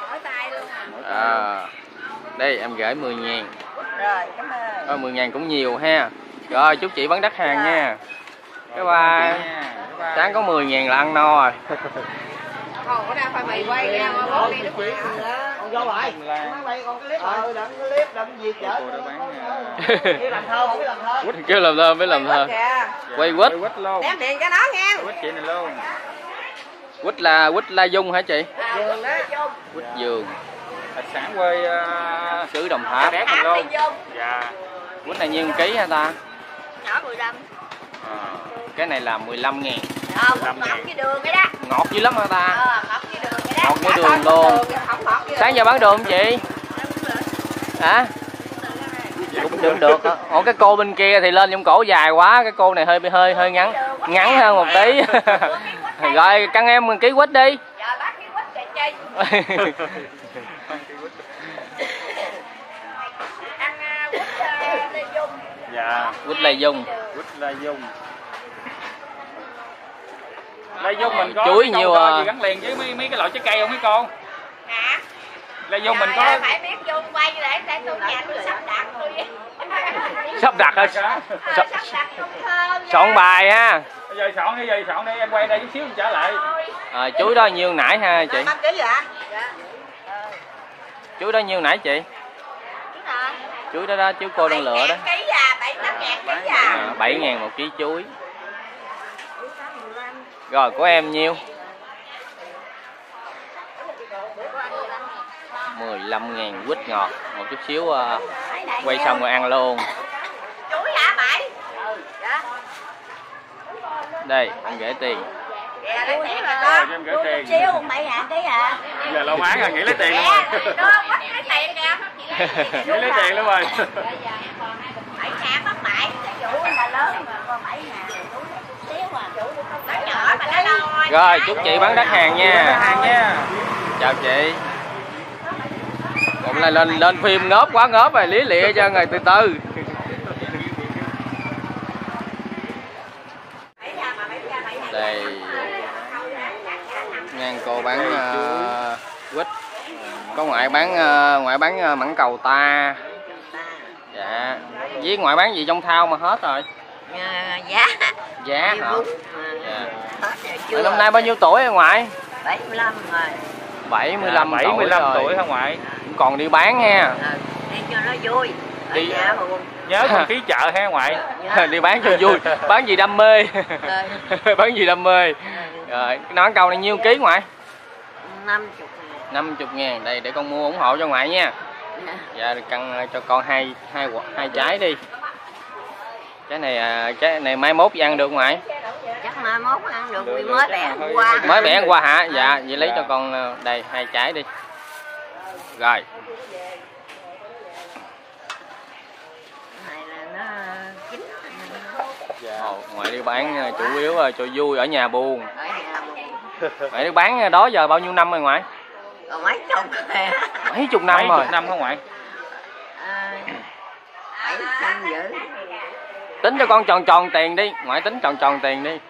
À, đây em gửi mười ngàn. Rồi, cảm ơn. Ờ, mười ngàn cũng nhiều ha. Rồi chúc chị bán đắt hàng nha. Bye bye. Sáng có mười ngàn là ăn no rồi. Còn có đang phải mày quay ra mà bố đi nước ngoài. Con vô lại. Mày còn cái clip rồi, đậm cái clip đậm việc chở. Cô đã bán Cái làm thơ không biết làm thơ. Quýt kêu làm thơ mới làm thơ. Quay quýt. quýt luôn. Đem điện cho nó nghe. Quýt chị này luôn. Quýt là quýt la dung hả chị? Giường đó. Quýt giường. Đặc sản quê uh, Xứ Đồng Tháp. Đét mình luôn. Dạ. Quýt này nhiêu ký hả ta? Nhỏ mười lăm. À, cái này là mười lăm ngàn. Ờ, ngọt với đường cái đó. Ngọt dữ lắm hả ta? Ờ, ngọt với đường cái đó. Ngọt với đường luôn. Sáng giờ bán được không chị? Hả? Cũng được được. Ủa cái cô bên kia thì lên trong cổ dài quá, cái cô này hơi hơi hơi ngắn ngắn hơn một tí. Rồi căn em ký quýt đi. Dạ bác ký quýt kìa chi. Ăn quýt Lê Dung. Dạ. Quýt Lê Dung. Quýt Lê Dung. Lê Dung mình có chuối cái nhiều câu à. gì gắn liền với mấy, mấy cái loại trái cây không mấy con? Hả? Lê Dung mình Trời có ơi, phải biết Dung quay để để tôi nhà tôi sắp đặt tôi. Sắp đặt hả? Sắp đặt Dung thơm. Soạn bài ha. Bây giờ soạn đi, giờ soạn đi, em quay đây chút xíu em trả lại. À, chuối đó nhiêu nãy ha chị? Năm ký hả? Dạ. Chuối đó nhiêu nãy chị? Chú nào? Chuối đó đó, chú cô đang lựa đó. Ký à, bảy tám ngàn ký à. À, bảy ngàn một ký chuối. Rồi của em nhiêu? mười lăm ngàn quýt ngọt. Một chút xíu uh, quay xong rồi ăn luôn. Chuối hả bảy? Dạ. Đây, anh gửi tiền. Dạ, lấy tiền rồi Rồi đó. cho em gửi tiền. Chiếu bảy ngàn ký hả? Giờ lâu bán rồi, nghĩ lấy tiền luôn Dạ, rồi. đó, quýt lấy tiền kìa. Nghĩ lấy tiền luôn rồi. bảy ngàn mất bảy, cái chủ là lớn mà còn bảy ngàn chuối là chút xíu à. Nó nhỏ mà nó đôi. Rồi, chúc chị bán đắt hàng nha. Hàng nha. Chào chị. Hôm nay lên lên phim ngớp quá ngớp rồi, lý lịa cho người từ từ. Đây ngang cô bán uh, quýt, có ngoại bán uh, ngoại bán uh, mãng cầu ta. Dạ, với ngoại bán gì trong thao mà hết rồi. À, giá. Giá hả? Dạ. Chưa. Năm nay bao nhiêu tuổi rồi ngoại? bảy mươi lăm rồi. bảy mươi lăm, bảy mươi lăm tuổi tuổi hả ngoại? Cũng còn đi bán ha. À, đi cho nó vui. Ở Đi- nhà buồn. Nhớ không khí chợ ha ngoại. Đi bán cho vui, bán gì đam mê. Bán gì đam mê. Rồi, cái nón cầu này nhiêu ký ngoại? năm chục ngàn. năm mươi ngàn, đây để con mua ủng hộ cho ngoại nha. Dạ, cân cho con hai hai hai trái đi. Trái này à, trái này mai mốt ăn được ngoại. Chắc mai mai mốt ăn được, vì mới bẻ hôm qua. Mới bẻ hôm qua hả? Dạ, vậy lấy cho con đây hai trái đi. Rồi. Này là nó chín. Ồ, ngoại đi bán chủ yếu là cho vui, ở nhà buồn. Ở nhà buồn. Ngoại đi bán đó giờ bao nhiêu năm rồi ngoại? Còn mấy chục rồi. Mấy chục năm rồi. Mấy chục năm hả ngoại? À, bảy trăm dữ. Tính cho con tròn tròn tiền đi, ngoại tính tròn tròn tiền đi.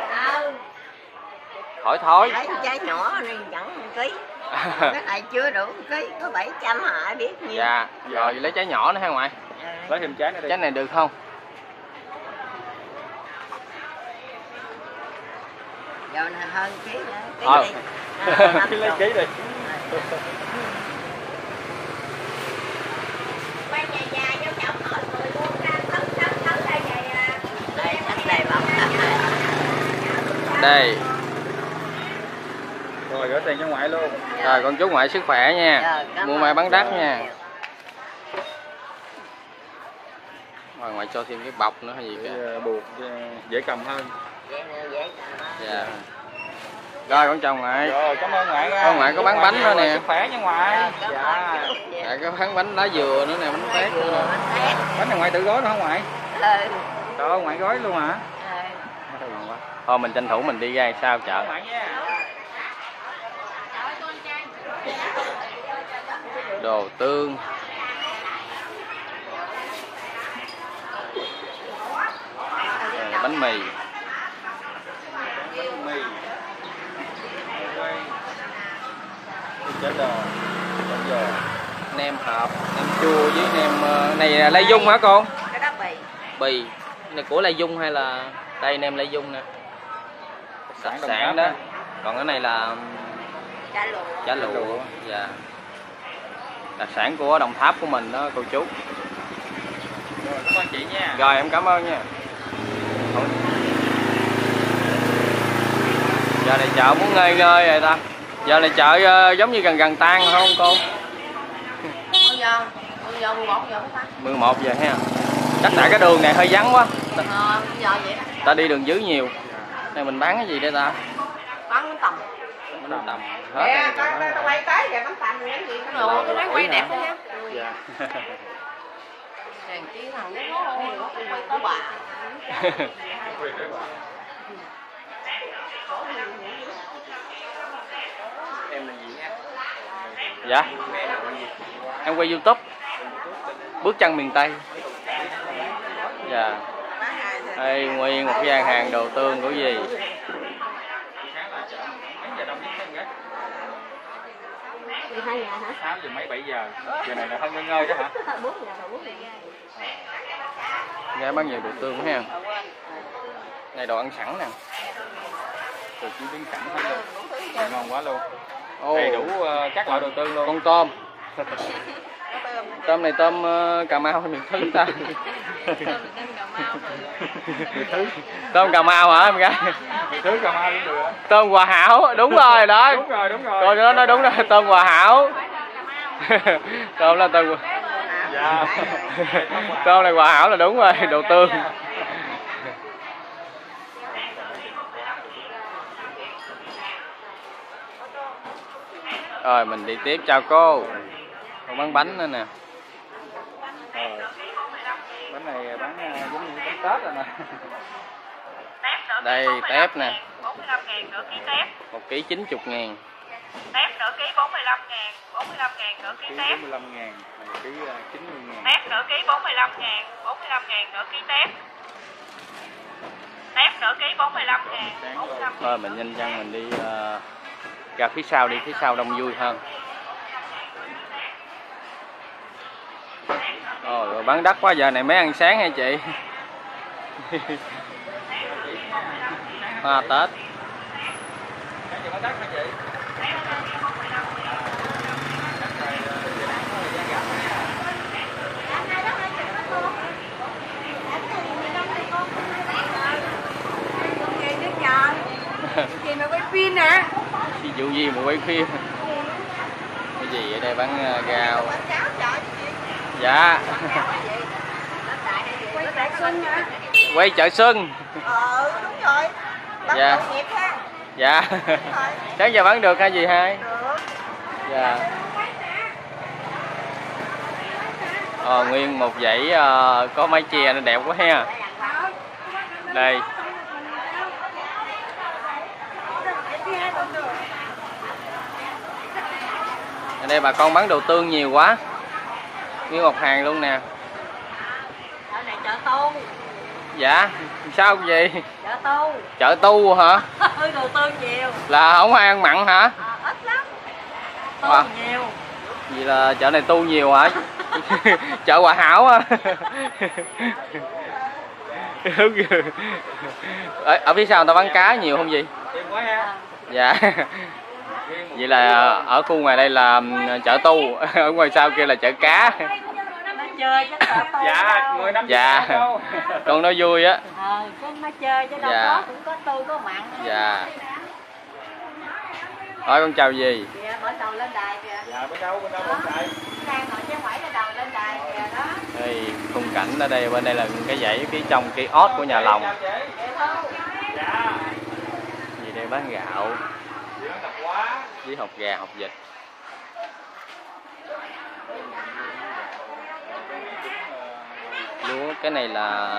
Khỏi thối. Lấy trái nhỏ đi chẳng một ký. Cái này chưa đủ một ký, có bảy trăm hả biết nhiêu. Dạ, rồi lấy trái nhỏ nữa ha ngoại. Lấy thêm trái nữa đi. Trái này được không? Giờ này hơn ký nữa. Ký Ờ. đi. À, Cứ lấy ký đi. quay dài dài giống chậu hỏi người luôn ra thấm thấm thấm ra vậy à. Đây sách này bọc Đây. Rồi gửi tiền cho ngoại luôn. Rồi con chúc ngoại sức khỏe nha. Rồi, Mua may bán đắt nha. Rồi ngoại cho thêm cái bọc nữa hay gì kìa. Để, buộc dễ cầm hơn. Dễ dễ Dạ. Rồi con chào ngoại. Rồi cảm ơn ngoại nha. Con ngoại có bán bánh nữa nè. Sức khỏe nha ngoại. Dạ. Dạ có bán bánh lá dừa nữa nè, bánh tét nữa nè. Bánh này ngoại tự gói nữa hả ngoại? Ừ. Trời ơi, ngoại gói luôn hả? Thôi mình tranh thủ mình đi ra sao chợ. Ngoại nha. Đồ tương. Rồi, bánh mì. Mì. Chả đò. Chả giò. Nem hộp, nem chua với nem uh, này là Lai Dung hả con? Cái đó bì. Bì. Này của Lai Dung hay là đây nem Lai Dung nè. Đặc Đồng sản Tháp đó. đó. Còn cái này là Chả lụa. chả lụa. Dạ. Đặc sản của Đồng Tháp của mình đó cô chú. Rồi cảm ơn chị nha. Rồi em cảm ơn nha. Giờ này chợ muốn ngơi ngơi rồi ta. Giờ này chợ uh, giống như gần gần tan phải không cô? Bao giờ? Bao giờ mười một giờ mới tăng. mười một giờ ha. Chắc tại cái đường này hơi vắng quá. Ta, Ờ, giờ vậy đó. ta đi đường dưới nhiều. Này mình bán cái gì đây ta? Bán bánh tằm. Bánh tằm. Hết Nè, rồi. tao tao quay tới giờ bánh tằm này cái gì? Cái đồ tôi nói quay đẹp đó nha. Dạ. Đèn chi thằng nó nó quay tới bà. Em là gì nha? Dạ. Em quay YouTube. Bước chân miền Tây. Dạ. Đây nguyên một gian hàng đồ tương của gì? hai giờ hả? sáu giờ mấy bảy giờ. Giờ này là hơn ngơi ngơi đó hả? bốn giờ rồi, bốn giờ. Gái bán nhiều đồ tương ha. Này đồ ăn sẵn nè. Từ chế biến sẵn hết luôn. Ngon quá luôn. Ô, Đầy đủ uh, các loại đồ tương luôn. con tôm. Tôm này tôm uh, Cà Mau hay miền Thứ ta? Tôm Cà Mau hả em gái? Miền Thứ Cà Mau cũng được. Tôm Hòa Hảo, đúng rồi đó. Đúng rồi, đúng rồi. Cô nó nói đúng rồi, tôm Hòa Hảo. Tôm là tôm. Dạ. Tôm này Hòa Hảo là đúng rồi, đồ tương. Rồi mình đi tiếp, chào cô. Còn bán bánh nữa nè. Rồi. Bánh này bán uh, giống như bánh Tết rồi nè. Đây tép nè. bốn mươi lăm ngàn nửa ký tép. Một ký chín mươi ngàn. Tép nửa ký bốn mươi lăm ngàn, bốn mươi lăm ngàn nửa ký Ký tép. bốn mươi lăm ngàn, này ký uh, chín mươi ngàn. Tép nửa ký bốn mươi lăm ngàn, bốn mươi lăm ngàn nửa ký tép. Tép nửa ký bốn mươi lăm ngàn, bốn mươi lăm. Thôi mình nhanh chân mình đi uh, ra phía sau đi, phía sau đông vui hơn. Ôi rồi bán đắt quá, giờ này mới ăn sáng hả chị? Hoa Tết. Cái gì bán đắt hả chị? Chị mà quay phim nè. Chị vụ gì mà quay phim? Cái gì ở đây bán uh, rau? Dạ. Quay tại Xuân hả? Quay chợ Xuân. Ờ đúng rồi. Dạ. Dạ. Sáng giờ bán được hay gì hai? Dạ. Ờ, nguyên một dãy uh, có mái che nó đẹp quá ha. Đây. Ở đây bà con bán đồ tương nhiều quá. Nguyên một hàng luôn nè. Ở này chợ Tu. Dạ, sao không gì? Chợ Tu. Chợ Tu hả? Ừ, đồ tương nhiều. Là không ai ăn mặn hả? À, ít lắm. Tu à. nhiều. Vậy là chợ này tu nhiều hả? Chợ Hòa Hảo á. ở, ở phía sau người ta bán cá nhiều không gì? Dạ. Vậy là ở khu ngoài đây là chợ Tu, ở ngoài sau kia là chợ cá. Nó chơi chứ chợ Tu. Dạ, mười năm dạ. Con nói vui á. Ờ, con nó chơi chứ đâu dạ. có, cũng có tu có mặn. Dạ. Thôi con chào gì? Kìa, bên đầu lên đài kìa. Dạ, bên đâu, bên đâu bên đài. Đang ngồi trên quẩy lên đầu lên đài kìa đó. Đây, khung cảnh ở đây, bên đây là cái dãy phía trong cái ót của nhà lòng. Dạ. Gì đây bán gạo. Với hột gà, hột vịt. Lúa, cái này là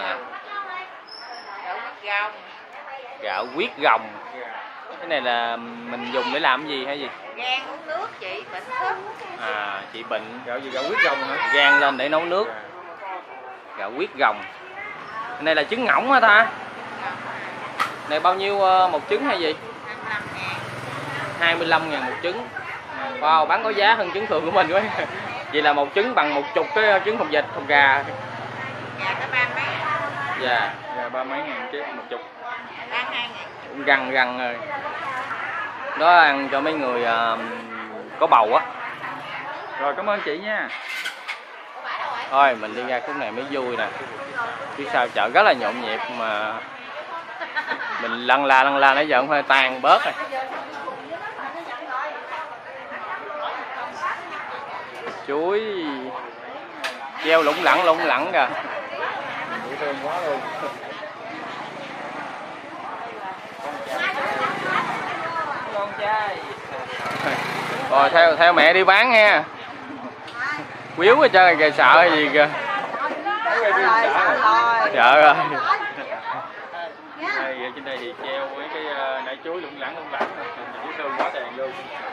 gạo huyết gồng. Cái này là mình dùng để làm cái gì hay gì? Gan uống nước chị, bệnh thức. À, chị bệnh. Gạo gì, gạo huyết gồng hả? Gan lên để nấu nước. Gạo huyết gồng. Cái này là trứng ngỗng hả ta? Này bao nhiêu một trứng hay gì? hai mươi lăm ngàn một trứng. Wow, bán có giá hơn trứng thường của mình quá. Vậy là một trứng bằng một chục cái trứng hột vịt, hột gà. Gà có ba mấy. Dạ. Gà ba mấy ngàn chứ, một chục. Ba hai ngàn. Cũng gằn gằn rồi. Đó ăn cho mấy người uh, có bầu á. Rồi, cảm ơn chị nha. Thôi mình đi ra khúc này mới vui nè. Phía sau chợ rất là nhộn nhịp mà mình lăn la lăn la nãy giờ cũng hơi tan bớt rồi. Chuối treo lủng lẳng lủng lẳng kìa. Thương quá luôn. Con trai. Rồi theo theo mẹ đi bán nha. Quýu hết trơn kìa, sợ gì kìa. Sợ rồi. Đây, ở trên đây thì treo với cái nải chuối lủng lẳng lủng lẳng, dễ thương quá trời luôn.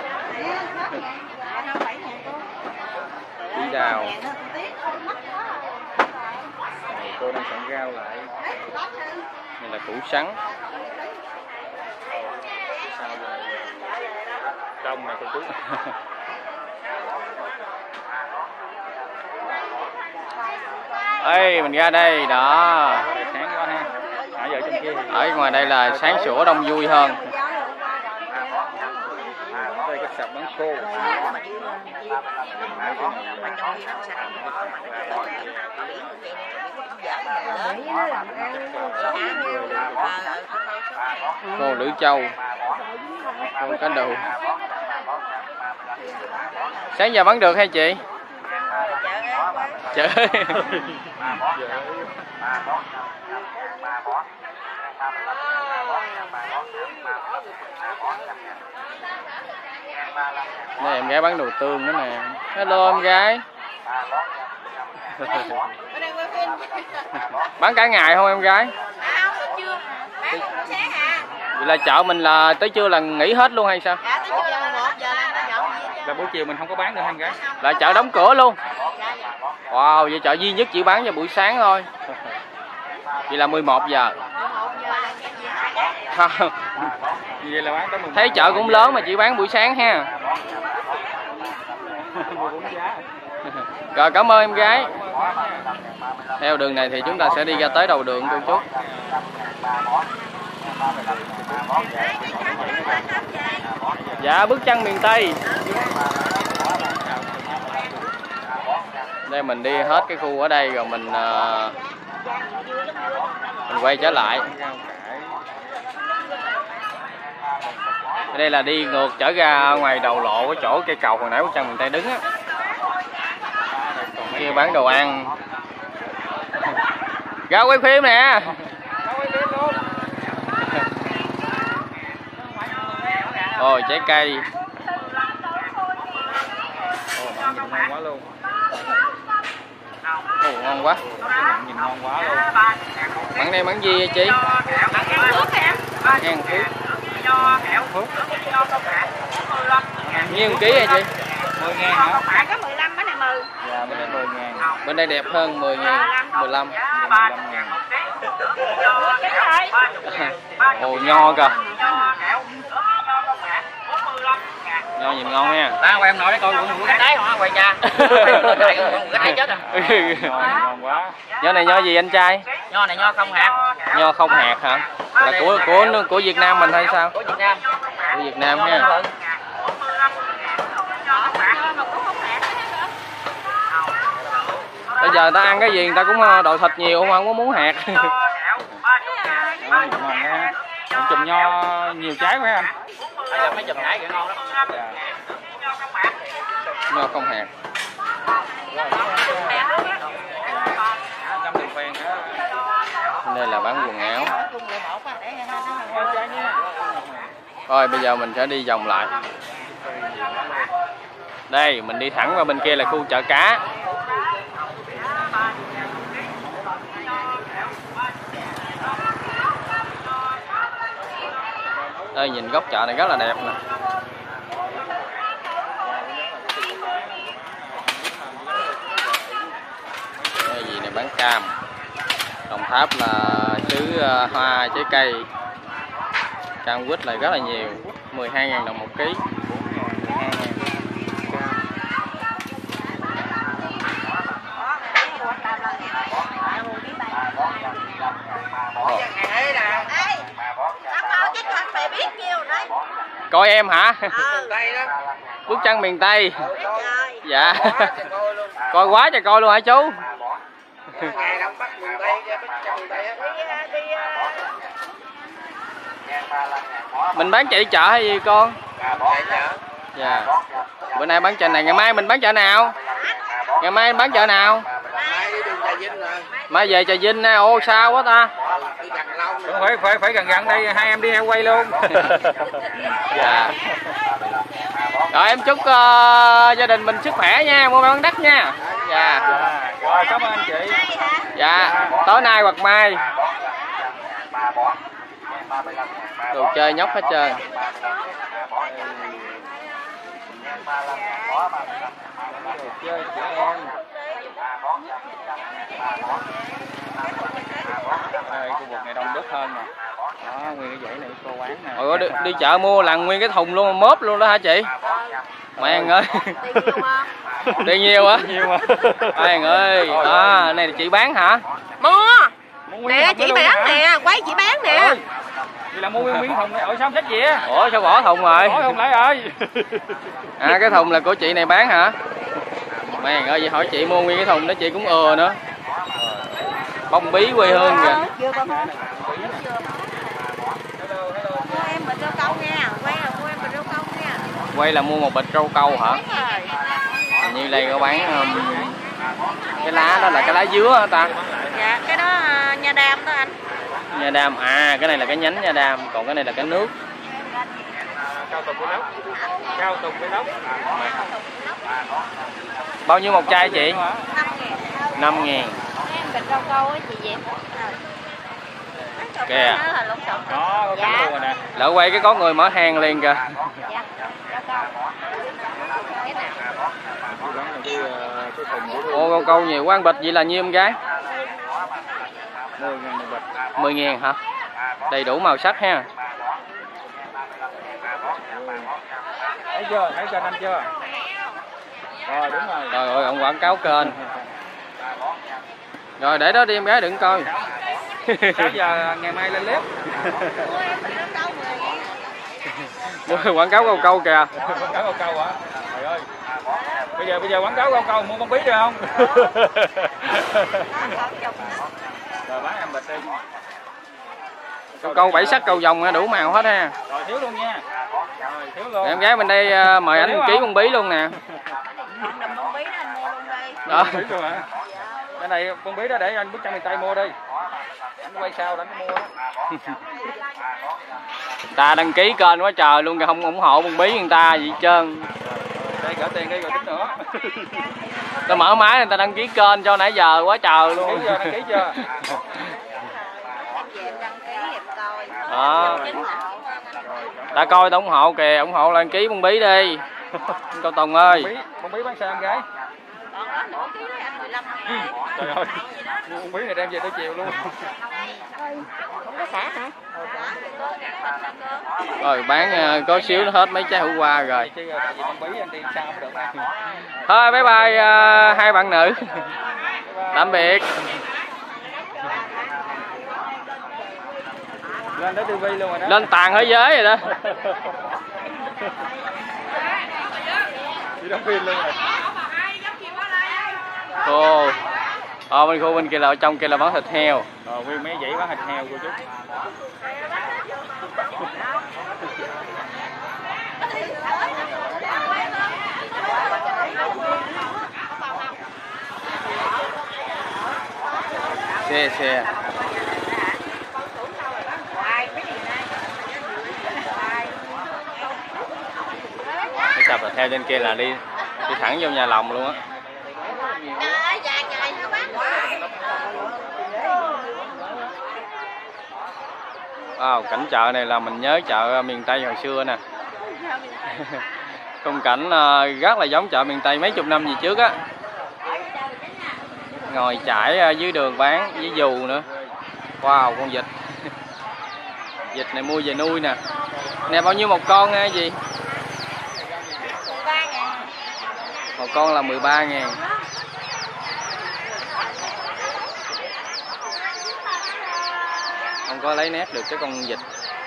Bí đào. Này, cô đang soạn rau lại. Này là củ sắn. Sao rồi? Trong này cô chú. Ê, mình ra đây đó. Sáng quá ha. Nãy giờ trong kia thì Ở ngoài đây là sáng sủa đông vui hơn. đây cái sạp bán khô. Khô Lưỡi Châu. Khô cá đù. Sáng giờ bán được hay chị? Chợ. Đây em gái bán đồ tương nữa nè. Hello em gái. Bán cả ngày không em gái? Vậy là chợ mình là tới trưa là nghỉ hết luôn hay sao? Là buổi chiều mình không có bán được em gái. Là chợ đóng cửa luôn. Wow, vậy chợ duy nhất chỉ bán vào buổi sáng thôi. Vậy là mười một giờ. Vậy là bán tới mười một. Thấy chợ cũng lớn mà chỉ bán buổi sáng ha. Rồi cảm ơn em gái. Theo đường này thì chúng ta sẽ đi ra tới đầu đường cô chú. Dạ, bước chân miền Tây. Đây mình đi hết cái khu ở đây rồi mình uh, mình quay trở lại. Đây là đi ngược trở ra ngoài đầu lộ cái chỗ cây cầu hồi nãy bước chân miền Tây đứng á. Kia bán đồ ăn. Ra quay phim nè. Ôi trái cây. Ồ, mặn nhìn ngon quá luôn. Ồ ngon quá. Mặn nhìn ngon quá luôn. Mặn này mặn gì vậy chị? Mặn An Phước. Nhiêu một ký vậy chị? mười ngàn hả? Phải có mười lăm, bánh này mười. Dạ, bên đây mười ngàn. Bên đây đẹp hơn mười ngàn, mười lăm. mười lăm ngàn. Ồ nho kìa. Nho nhìn ngon nha. Ta quay em nói đấy coi cũng cái đáy hả quay cha. Cái đáy chết à. Ngon quá. Nho này nho gì anh trai? Nho này nho không hạt. Nho không hạt hả? Là của của của Việt Nam mình hay sao? Của Việt Nam. Của Việt Nam ha. Bây giờ người ta ăn cái gì người ta cũng đồ thịt nhiều không, không có muốn hạt. Ngon quá. Chùm nho nhiều trái quá anh. Mấy chùm nãy kìa ngon lắm. Nho không hạt. Năm đồng phèn đó. Đây là bán quần áo. Rồi bây giờ mình sẽ đi vòng lại. Đây mình đi thẳng qua bên kia là khu chợ cá. Đây nhìn góc chợ này rất là đẹp nè. Đây gì này bán cam. Đồng Tháp là xứ hoa trái cây. Cam quýt lại rất là nhiều, mười hai ngàn đồng một ký. Coi em hả? Bước chân miền Tây. Dạ. Coi quá trời coi luôn hả chú? Mình bán chạy chợ hay gì con? Dạ. Bữa nay bán chợ này, ngày mai mình bán chợ nào? Ngày mai bán chợ nào? Mai về Trà Vinh nè, ô sao quá ta? Phải phải phải gần gần đây hai em đi heo quay luôn. Dạ. Rồi em chúc uh, gia đình mình sức khỏe nha, mua bán đắt nha. Dạ. Rồi cảm ơn anh chị. Dạ, tối nay hoặc mai. Đồ chơi nhóc hết trơn. Chơi trẻ em. Đây, khu vực này đông đúc hơn nè. Đó, nguyên cái dãy này cô quán nè. Ôi, đi, đi chợ mua lần nguyên cái thùng luôn, mớp luôn đó hả chị? Mày ơi. Đi nhiều hả? Nhiều mà. Mày ơi, đó, này là chị bán hả? Mua. Nè, chị bán nè, quay chị bán nè. Vậy là mua nguyên miếng thùng này, ở sao sách gì á? Ủa sao bỏ thùng rồi? Bỏ thùng lại rồi. À cái thùng là của chị này bán hả? Mày ơi, vậy hỏi chị mua nguyên cái thùng đó chị cũng ừa nữa. Bông bí quê hương kìa. Em bịch rau câu nha, quay là mua em bịch rau câu nha. Quay là mua một bịch rau câu hả? Hình như đây có bán um, cái lá đó là cái lá dứa hả ta? Dạ, cái đó uh, nha đam đó anh. Nha đam, à cái này là cái nhánh nha đam, còn cái này là cái nước. Cao tùng cái lốc. Cao tùng cái lốc. Bao nhiêu một chai chị? năm ngàn. năm ngàn. Em bịch rau câu á chị vậy. Kìa. Đó, có cánh luôn rồi nè. Lỡ quay cái có người mở hàng liền kìa. Dạ, rau câu. Cái nào? Ô con câu nhiều quá, bịch vậy là nhiêu em gái? mười ngàn một bịch. mười ngàn hả? Đầy đủ màu sắc ha. Thấy chưa? Thấy kênh anh chưa? Rồi đúng rồi. Trời ơi, ông quảng cáo kênh. Rồi để đó đi em gái đừng coi. Sáng giờ ngày mai lên clip. Mua quảng cáo câu câu kìa. Quảng cáo câu câu hả? Trời ơi. Bây giờ bây giờ quảng cáo câu câu mua con bí được không? Rồi bán em bịch đi. Câu câu bảy sắc cầu vồng đủ màu hết ha. Rồi thiếu luôn nha. Rồi thiếu luôn. Em gái bên đây mời anh ký con bí luôn nè. Đồng bông bí đó anh mua luôn đây. Đó. Cái này con bí đó để anh Bức Tranh Miền Tây mua đi. Anh quay sao đánh mua đó. Ta đăng ký kênh quá trời luôn kìa, không ủng hộ con bí người ta gì hết trơn. Đây gỡ tiền đi rồi tính nữa. Ta mở máy người ta đăng ký kênh cho nãy giờ quá trời luôn. Đăng ký chưa? Đăng ký chưa? Đó. Ta coi ta ủng hộ kìa, ủng hộ là đăng ký con bí đi. Cô Tùng ơi. Con bí bán sao em gái? Trời ơi, con bí này đem về tới chiều luôn. Không có xả hả? Rồi bán có xíu nó hết mấy trái hủ qua rồi. Thôi bye bye uh, hai bạn nữ. Tạm biệt. Lên tới ti vi luôn rồi đó. Lên tàn thế giới rồi đó. Đi đóng phim luôn rồi. Ồ. Ờ bên khu bên kia là trong kia là bán thịt heo. Rồi nguyên mấy dãy bán thịt heo cô chú. Xe xe. Cái sạp thịt heo trên kia là đi đi thẳng vô nhà lòng luôn á. Wow, cảnh chợ này là mình nhớ chợ miền Tây hồi xưa nè. Khung cảnh rất là giống chợ miền Tây mấy chục năm gì trước á. Ngồi trải dưới đường bán với dù nữa. Wow, con vịt. Vịt này mua về nuôi nè. Nè bao nhiêu một con nghe gì? Một con là mười ba ngàn. Không có lấy nét được cái con vịt.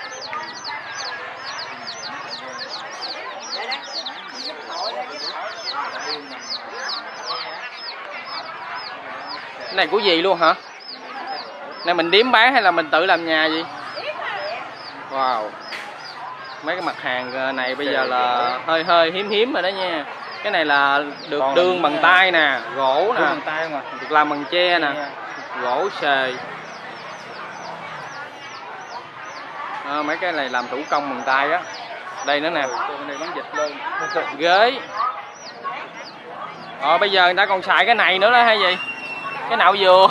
Cái này của gì luôn hả? Này mình điếm bán hay là mình tự làm nhà gì? Wow. Mấy cái mặt hàng này bây giờ là hơi hơi hiếm hiếm rồi đó nha. Cái này là được đương bằng tay nè, gỗ nè, được làm bằng tre nè, gỗ xề. À, mấy cái này làm thủ công bằng tay á. Đây nữa nè. Này bán vịt luôn. Ghế. Rồi bây giờ người ta còn xài cái này nữa đó hay gì? Cái nạo dừa.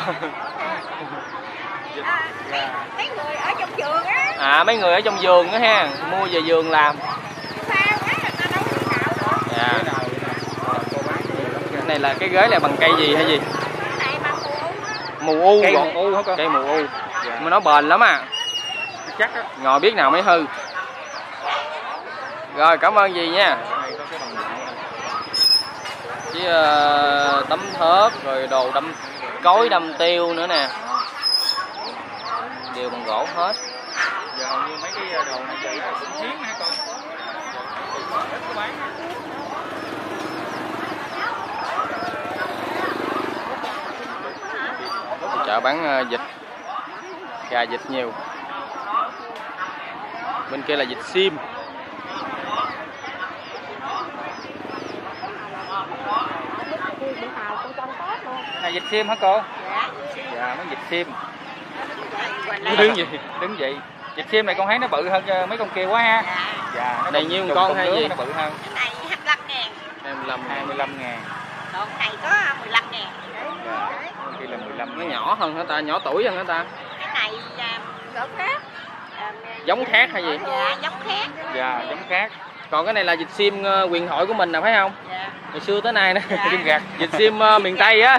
Mấy người ở trong vườn á. À mấy người ở trong vườn á ha, mua về vườn làm. Dạ. Cái này là cái ghế này bằng cây gì hay gì? Mù u. Cây mù u hả con? Cây mù u. Dạ. Mà nó bền lắm à. Chắc á. Ngồi biết nào mới hư. Rồi cảm ơn dì nha. Chứ uh, tấm thớt rồi đồ đâm cối đâm tiêu nữa nè. Đều bằng gỗ hết. Giờ hầu như mấy cái đồ này vậy là cũng hiếm hả con? Chợ bán uh, vịt, gà vịt nhiều. Bên kia là vịt sim. Này vịt sim hả cô? Dạ. Dạ mấy vịt sim. Đứng gì? Đứng vậy. Vịt sim này con thấy nó bự hơn mấy con kia quá ha. Dạ. Nó đầy nhiêu con hay gì? Nó bự hơn. Cái này hai mươi lăm ngàn. hai mươi lăm hai mươi lăm ngàn. Còn này có mười lăm ngàn. Dạ. Con kia là mười lăm. Nó nhỏ hơn hả ta? Nhỏ tuổi hơn hả ta? Cái này gỡ khác. Giống khác hay gì? Dạ giống khác. Dạ giống khác. Còn cái này là vịt sim quyền thoại của mình nè phải không? Dạ. Hồi xưa tới nay nè, sim gạt. Vịt sim uh, miền Tây á.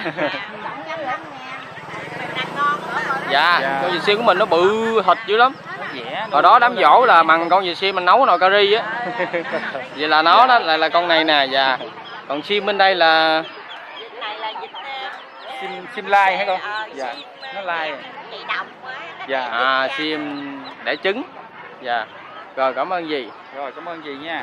Dạ, dạ, con vịt sim của mình nó bự thịt dữ lắm. Hồi đó đám dỗ là bằng con vịt sim mình nấu nồi cà ri á. Vậy là nó đó là là con này nè. Dạ. Còn sim bên đây là này là vịt sim sim lai hả con? Dạ. Nó lai. Dạ, à sim đẻ trứng. Dạ. Rồi cảm ơn dì. Rồi cảm ơn dì nha.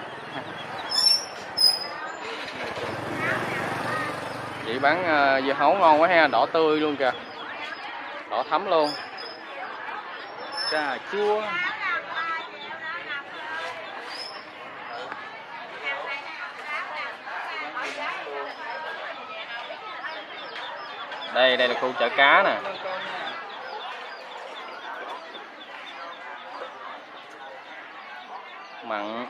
Chị bán uh, dưa hấu ngon quá ha, đỏ tươi luôn kìa. Đỏ thấm luôn. Cà chua. Đây đây là khu chợ cá nè. Mặn.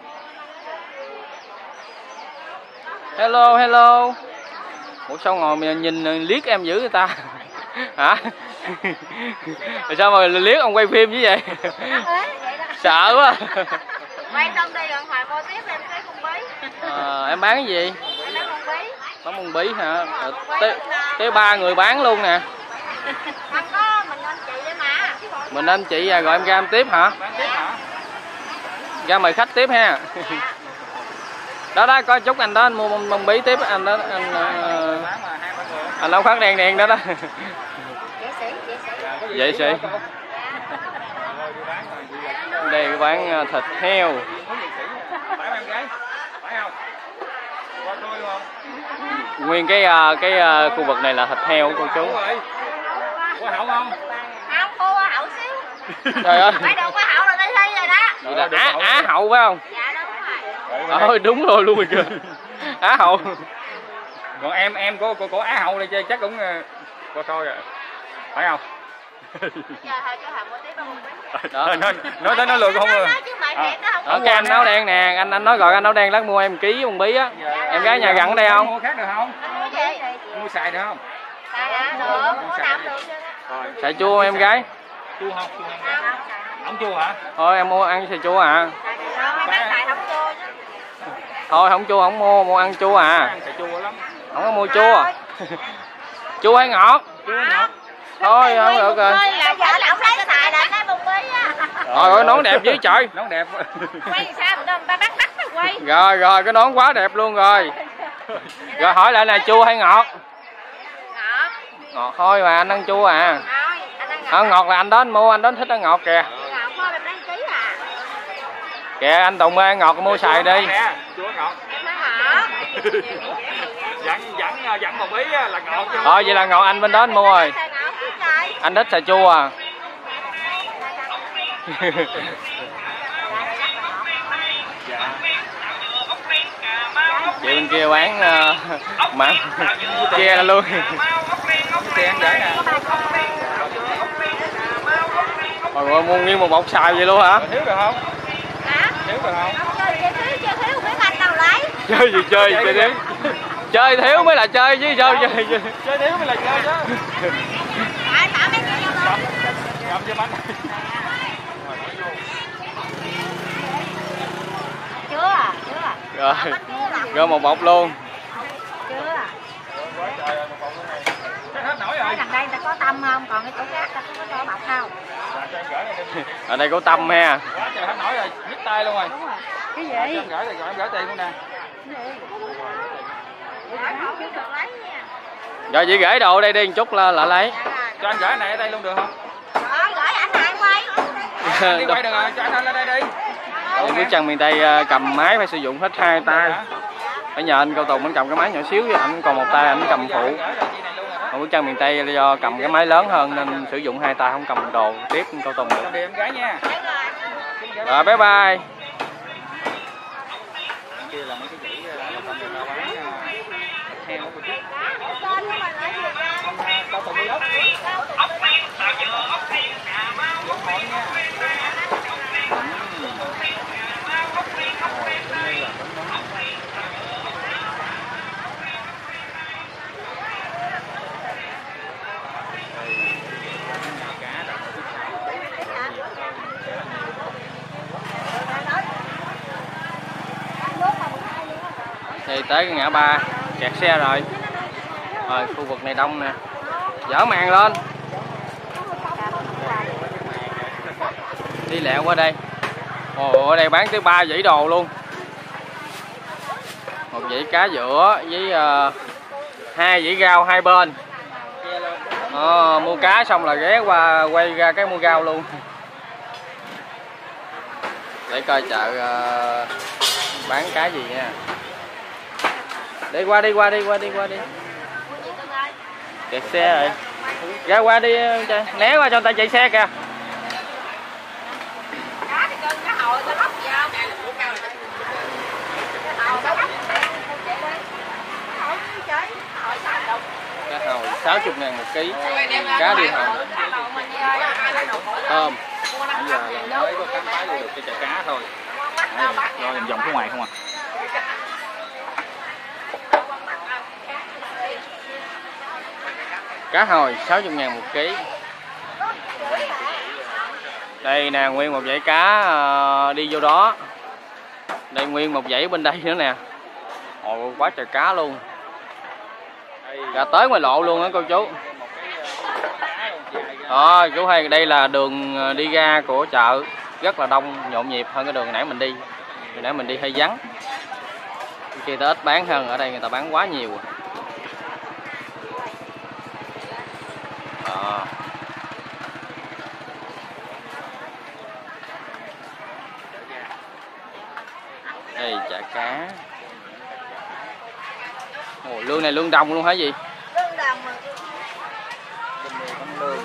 Hello hello. Ủa sao ngồi mà nhìn liếc em dữ người ta? Hả? Sao mà liếc ông quay phim như vậy? Sợ quá. Quay xong đi rồi Hoài mua tiếp em cái bông bí. À, em bán cái gì? Em bán bông bí. Bán bông bí hả? Tới, tới ba người bán luôn nè. Không có, mình anh chị đấy mà. Mình anh chị à, gọi em ra em tiếp hả? Ra mời khách tiếp ha. Đó đó, có chút anh đó anh mua bông, bông bí tiếp anh đó anh uh, anh áo khoác đen đen đó đó. Vậy sĩ. Đây bán thịt heo. Nguyên cái cái khu vực này là thịt heo cô chú. Có hậu không? Không, cô hậu xíu. Trời ơi. Mấy đồ có hậu là đây đây rồi đó. Vậy là Á Á hậu phải không? Dạ đúng rồi. Ôi đúng rồi luôn rồi kìa. Á hậu. Còn em em của của, của Á hậu đây chơi chắc cũng có thôi rồi. Phải không? Giờ thôi cho Hậu mua tiếp bông bí. Đó. Nói nói tới nó lừa không rồi. Ở cái anh áo đen nè, anh anh nói gọi anh áo đen lát mua em ký bông bí á. Em gái nhà gần ở đây không? Mua khác được không? Mua gì? Mua xài được không? Xài hả? Được, mua nạp được chứ đó. Xài chua em gái. Chua không? Chua không? Không chua hả? Thôi em mua ăn xài chua à. Mấy bán xài không chua chứ. Thôi không chua không mua, mua ăn chua à. Ăn xài chua lắm. Không có mua chua. Chua hay ngọt? Chua ngọt. Thôi không được rồi. Là vợ là ông lấy xài là cái bông bí á. Rồi ơi nón đẹp dữ trời. Nón đẹp. Quay sao người ta bắt bắt nó quay. Rồi rồi cái nón quá đẹp luôn rồi. Rồi hỏi lại là chua hay ngọt? Ngọt. Ngọt thôi mà anh ăn chua à. Thôi, anh ăn ngọt. À, ngọt là anh đó anh mua, anh đó thích ăn ngọt kìa. Ngọt thôi em lấy ký à. Kìa anh Tùng ơi ngọt mua xài đi. Chua ngọt. Em nói ngọt. Dặn dặn dặn bông bí là ngọt chứ. Thôi vậy là ngọt anh bên đó anh mua rồi. Xài ngọt chứ trời. Anh thích xài chua à. Chị bên kia bán uh, mặn che ra luôn. Tiền để nè. Rồi ơi mua nguyên một bọc xài vậy luôn hả? Thiếu được không? Hả? Thiếu được không? Không chơi chơi thiếu, chơi thiếu biết anh đâu lấy. Chơi gì chơi chơi thiếu. Chơi thiếu mới là chơi chứ sao chơi chơi. Chơi thiếu mới là chơi chứ. Ai bảo mấy cái đâu. Cầm cho bánh. Chưa à, chưa à. Rồi. Rồi một bọc luôn. Chưa à. Hết nổi rồi. Đằng đây ta có tâm không? Còn cái chỗ khác ta có có bọc không? Ở đây có tâm ha. Quá trời hết nổi rồi, nhức tay luôn rồi. Đúng rồi. Cái Cho gì? em gửi thì gọi em gửi tiền luôn nè. Rồi chị gửi đồ đây đi một chút là, là lấy. Cho anh gửi này ở đây luôn được không? Rồi, gửi anh hai quay. Đi quay được rồi, cho anh lên đây đi. Bữa Trăng miền Tây cầm máy phải sử dụng hết hai tay. Ở nhà anh Cao Tùng anh cầm cái máy nhỏ xíu với anh còn một tay anh cầm phụ. Còn Bữa Trăng miền Tây do cầm cái máy lớn hơn nên sử dụng hai tay không cầm đồ tiếp Cao Tùng được. Đi em gái nha. Rồi bye bye. Kia là mấy cái chỉ là tâm người ta bán heo một chút. Cao Tùng đi ốc. Ốc tiên xào dừa, ốc tiên cà mau, ốc tiên nha. Thì tới cái ngã ba kẹt xe rồi. Rồi khu vực này đông nè. Dỡ màn lên. Đi lẹ qua đây. Ồ ở đây bán tới ba dãy đồ luôn. Một dãy cá giữa với uh, hai dãy rau hai bên. Ờ, mua cá xong là ghé qua quay ra cái mua rau luôn. Để coi chợ uh, bán cái gì nha. Đi qua đi qua đi qua đi qua đi. Kẹt xe rồi. Ra qua đi chơi. Né qua cho người ta chạy xe kìa. Cá hồi. sáu mươi ngàn một ký. Cá điêu hồng. Tôm. Bây giờ là mới có cám phái được cái chả cá thôi. Rồi vòng phía ngoài không à. Cá hồi sáu mươi ngàn một ký. Đây nè, nguyên một dãy cá đi vô đó. Đây nguyên một dãy bên đây nữa nè. Ồ, quá trời cá luôn. Ra tới ngoài lộ luôn á cô chú. Đó, chú hay đây là đường đi ra của chợ, rất là đông, nhộn nhịp hơn cái đường nãy mình đi. Hồi nãy mình đi hơi vắng. Khi ta ít bán hơn, ở đây người ta bán quá nhiều. Đó. Đây chả cá. Ồ, lương này lương đồng luôn hả gì? Lương đồng mà. Lương.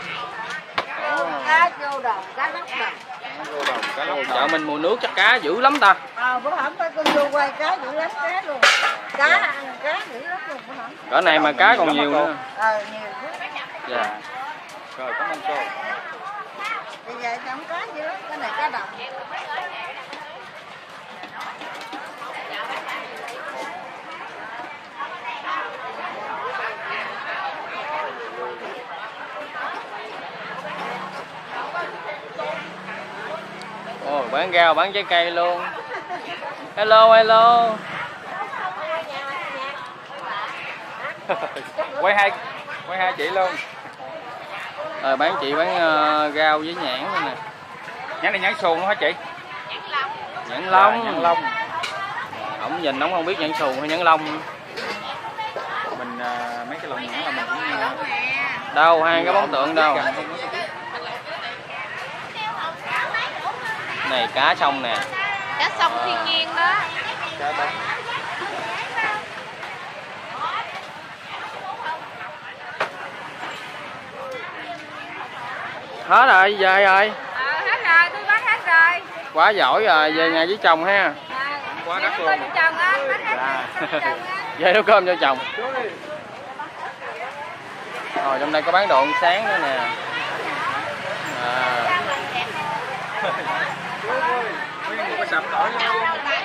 Cá vô đồng, cá lóc đồng. Cá lóc chợ mình mùa nước chắc cá dữ lắm ta. Ờ, bữa hổm có con vô quay cá dữ lắm cá luôn. Cá ăn cá dữ lắm luôn bữa hổm. Cỡ này mà cá còn nhiều nữa. Ờ, nhiều quá. Dạ. Rồi, cảm ơn cô. Bây giờ trong cá dữ lắm, cái này cá đồng. Ồ, bán rau, bán trái cây luôn. Hello, hello. Quay hai, quay hai chị luôn. Rồi bán chị bán uh, rau với nhãn nữa nè. Nhãn này nhãn xuồng luôn hả chị? Nhãn lông. Nhãn lông. Ổng nhìn ổng không biết nhãn xuồng hay nhãn lông. Mình uh, mấy cái lồng nhãn là mình cũng uh... đâu hai cái bóng tượng đâu. Này cá sông nè. Cá sông thiên nhiên đó. Hết rồi, về rồi. Ờ, hết rồi, tôi bán hết rồi. Quá giỏi rồi, về nhà với chồng ha. À, quá đắt luôn. Chồng á, bán hết rồi, chồng á. Về nấu cơm cho chồng. Rồi trong đây có bán đồ ăn sáng nữa nè. À. Có sập nổi luôn.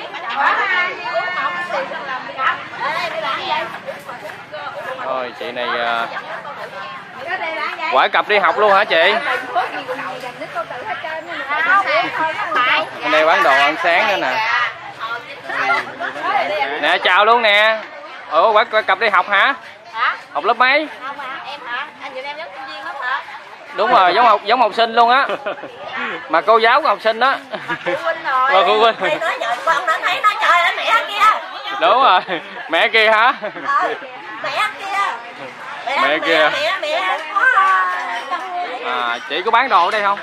Rồi chị này uh, quải cặp đi học luôn hả chị? Bên đây bán đồ ăn sáng nữa nè. Nè chào luôn nè. Ủa quải, quải cặp đi học hả? Học lớp mấy? Đúng rồi, giống học giống học sinh luôn á. Mà cô giáo của học sinh đó. Mà phụ huynh rồi. Thì nói vợ con nó thấy nó trời ơi mẹ kia. Đúng rồi, mẹ kia hả? Ờ, mẹ kia. Mẹ, mẹ kia. Mẹ mẹ. À, chị có bán đồ ở đây không?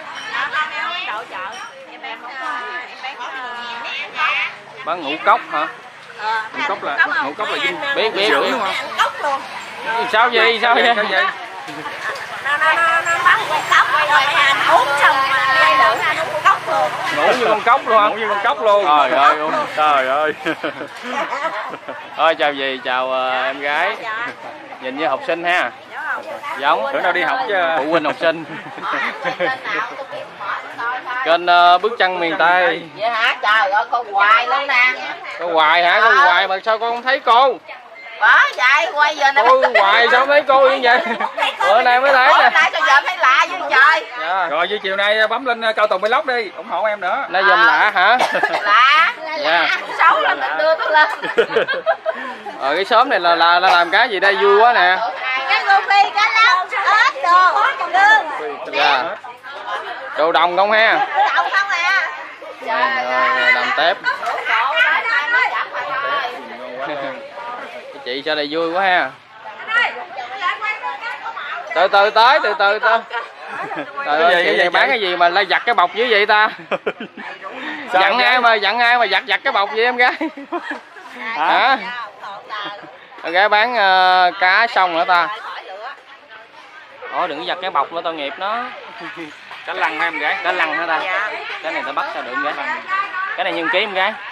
Bán ngũ cốc hả? Ngũ cốc là ngũ cốc là dinh biết biết dưỡng đúng không? Cốc luôn. Sao gì sao vậy? Sao vậy? Nó nó nó nó bán con cốc rồi anh uống xong mà hai nữa anh uống cốc luôn. Ngủ như con cốc luôn hả? Ngủ như con cốc luôn. Trời ơi, trời ơi. Thôi chào dì, chào uh, em gái. Nhìn như học sinh ha. Giống. Tưởng đâu đi học chứ. Phụ huynh học sinh. Kênh uh, Bước Chân Miền Tây. Vậy hả? Trời ơi con hoài luôn nè. Có hoài hả? Có hoài mà sao con không thấy cô? Có vậy quay giờ nè. Cô hoài sao không thấy cô như vậy? Bữa nay mới thấy nè. Nãy sao giờ thấy lạ dữ trời. Dạ. Rồi với chiều nay bấm lên Cao Tùng Vlog đi, ủng hộ em nữa. Nay dùm lạ hả? Lạ. Dạ. Xấu là mình đưa tôi lên. Ờ cái xóm này là, là, là làm cái gì đây vui quá nè. Cái gô phi, cái lóc, ớt đồ, lương. Dạ. Đồ đồng không ha? Đồ đồng không à. Trời ơi, làm tép. Chị sao đây vui quá ha. Từ từ tới, từ từ tới. Trời ơi, chị này bán cái gì mà lại giặt cái bọc dữ vậy ta? Dặn ai mà dặn ai mà giặt giặt cái bọc vậy em gái? Hả? Em gái bán uh, cá xong hả ta? Ủa đừng có giặt cái bọc nữa tao nghiệp nó. Cá lăng hả em gái? Cá lăng hả ta? Cái này tao bắt sao được em gái? Cái này nhân ký em gái?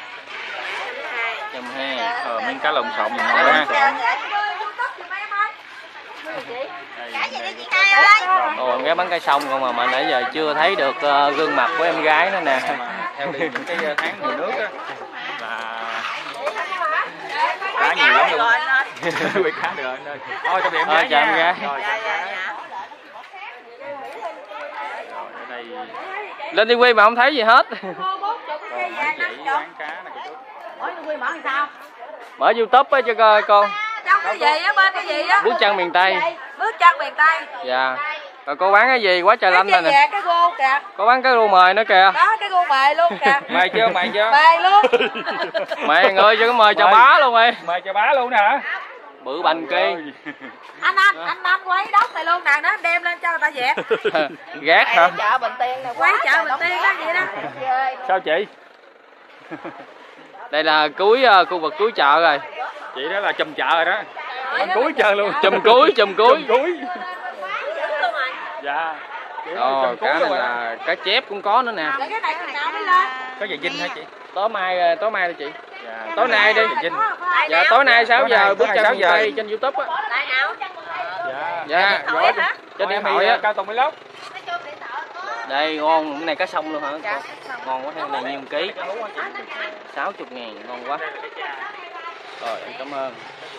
Trăm hai. Ờ miếng cá lồng xộn mình ngon ha. Ồ, em gái bán cây sông không mà mà nãy giờ chưa thấy được uh, gương mặt của em gái nữa nè. Theo đi những cái tháng mùa nước á là cá nhiều lắm luôn. Quay cá được anh ơi. Thôi tạm biệt em gái. Chào em gái. Lên ti vi mà không thấy gì hết. Mở YouTube á cho coi con. Trong cái gì á, bên cái gì á? Bước chân miền Tây. Bước chân miền Tây. Dạ. Rồi cô bán cái gì quá trời lanh rồi nè. Cái cái gô kìa. Cô bán cái rô mời nữa kìa. Đó, cái gô mời luôn kìa. Mời chưa, mời chưa? Mời luôn. Mày ơi cho cái mời chào bá luôn đi. Mời chào bá luôn nè hả? Bự bành kiên. Anh anh anh anh quay đốc này luôn nè, nó đem lên cho người ta dẹp. Ghét hả? Chợ Bình Tiên nè, quay chợ Bình Tiên đó vậy đó. Sao chị? Đây là cuối uh, khu vực cuối chợ rồi. Chị đó là chùm chợ rồi đó. Bán cuối chợ luôn. Chùm cuối, chùm cuối. Chùm cuối. Dạ. Ồ, cá này là cá chép cũng có nữa nè. Cái này chừng nào mới lên? Có giờ Vinh hả chị? Tối mai tối mai đi chị. Dạ. Tối nay đi. Vinh. Dạ tối nay sáu giờ bước chân sáu miền giờ. Tây trên YouTube á. Tại nào? Dạ. Dạ. Hỏi hả? Trên điện thoại á. Cao Tùng Vlog. Đây ngon, cái này cá sông luôn hả? Ngon quá, này nhiêu ký? sáu mươi ngàn, ngon quá. Rồi, em cảm ơn.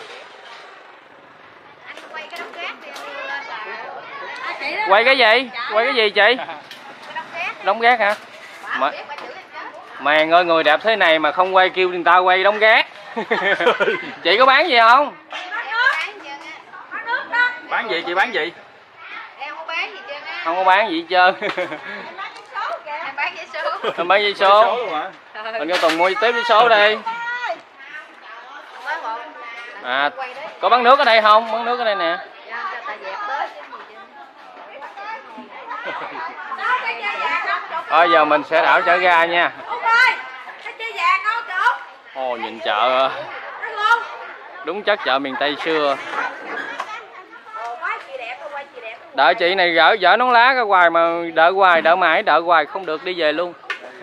Quay cái gì? Quay cái gì chị? Đóng gác hả? Mà... Mày ơi, người đẹp thế này mà không quay kêu người ta quay đóng gác. Chị có bán gì không? Bán gì chị, bán gì? Em không bán gì trơn á. Không có bán gì hết trơn. Em bán giấy số. Em bán giấy số. Mình cho Tùng mua tiếp giấy số đi. À, có bán nước ở đây không? Bán nước ở đây nè. Thôi giờ mình sẽ đảo chợ ga nha. Ồ, nhìn chợ đúng chất chợ miền Tây xưa. Đợi chị này gỡ dở nón lá ra hoài mà đợi hoài, đợi mãi, đợi hoài không được đi về luôn.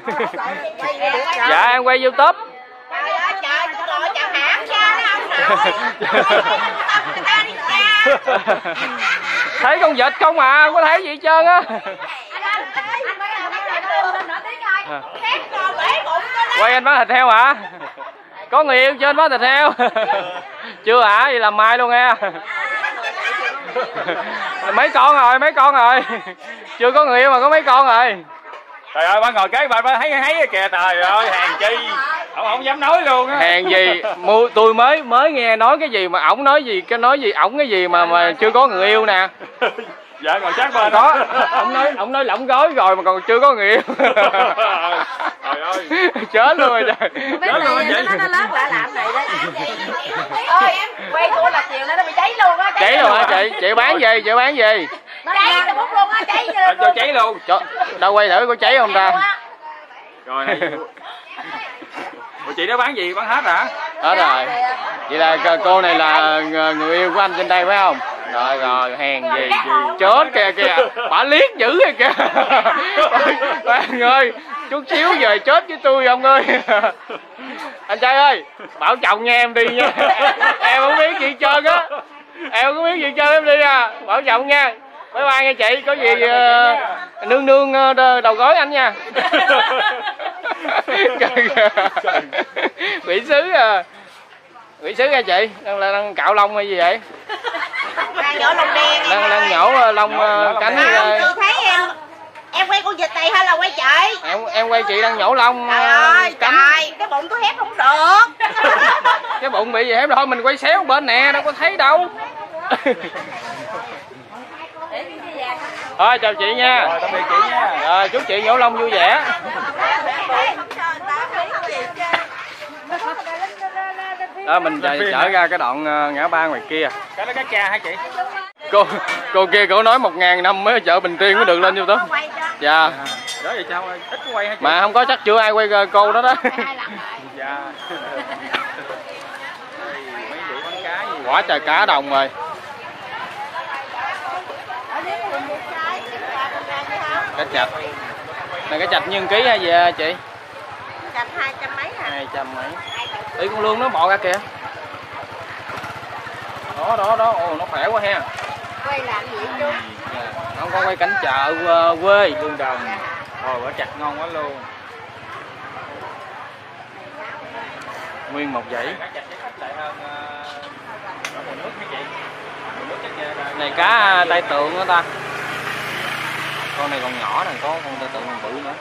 Dạ em quay YouTube. Trời ơi trời, tôi lội chào hãng ra đó ông nội. Thấy con vịt không à, không có thấy gì hết trơn á. Quay anh bán thịt heo hả? Có người yêu trên bán thịt heo. Chưa hả? Vậy làm mai luôn nghe. Mấy con rồi, mấy con rồi. Chưa có người yêu mà có mấy con rồi. Trời ơi, ba ngồi kế bà ba thấy thấy kìa, trời ơi, hàng chi. Ông không dám nói luôn á. Hàng gì? Mua tôi mới mới nghe nói cái gì mà ổng nói gì, cái nói gì ổng cái gì mà mà chưa có người yêu nè. Dạ ngồi sát bên đó. Ông nói ông nói lỏng gói rồi mà còn chưa có người yêu. Trời ơi. Chết luôn rồi trời. Chết luôn vậy. Nó lát lại làm này đó. Ơi em quay tôi là chiều nay nó bị cháy luôn á. Cháy luôn hả chị? Chị bán gì? Chị bán gì? Cháy nó bút luôn á, cháy luôn. Cho cháy luôn. Cho, đâu quay thử có cháy không ta? Rồi này. Ủa chị đó bán gì? Bán hết hả? Hết rồi. Vậy là cô này là người yêu của anh trên đây phải không? Rồi rồi, hèn gì chết kìa kìa, bả liếc dữ kìa kìa. Bạn ơi, chút xíu về chết với tôi ông ơi. Anh trai ơi, bảo chồng nha em đi nha. Em không biết gì hết trơn á. Em không biết gì hết trơn, em đi à. Bảo chồng nha. Bye bye nha chị, có gì uh, nương nương uh, đầu gối anh nha. Quỷ sứ à. Quỷ sứ nha chị, đang, đang cạo lông hay gì vậy? Đang nhổ lông đen. Đang, đang nhổ lông uh, cánh. Không, tôi thấy em em quay con vịt này hay là quay chị? Em em quay chị đang nhổ lông. Trời ơi, cánh. trời, cái bụng tôi hép không được. Cái bụng bị gì hép thôi, mình quay xéo bên nè, đâu có thấy đâu. Thôi chào chị nha. Rồi tạm biệt chị nha. Rồi chúc chị nhổ lông vui vẻ. Đó mình chở, chở ra cái đoạn ngã ba ngoài kia. Cái đó cá cha hả chị? Cô cô kia cổ nói một ngàn năm mới chợ Bình Tiên mới được lên YouTube. Dạ. Đó vậy sao ít quay hả chị? Mà không có chắc chưa ai quay cô đó đó. Dạ. Mấy vị bán cá gì? Quả trời cá đồng rồi. Cá chạch. Này cá chạch nhân ký hay gì à, chị? Chạch hai trăm mấy hả? Hai trăm mấy. Ý con lương nó bò ra kìa. Đó đó đó, ồ nó khỏe quá ha. quay làm gì chú? Không có quay cảnh chợ uh, quê Lương Đồng. Ồ, quả chặt ngon quá luôn. nguyên một dãy. Này cá tai tượng đó ta. Con này còn nhỏ nè, có con tai tượng còn bự nữa.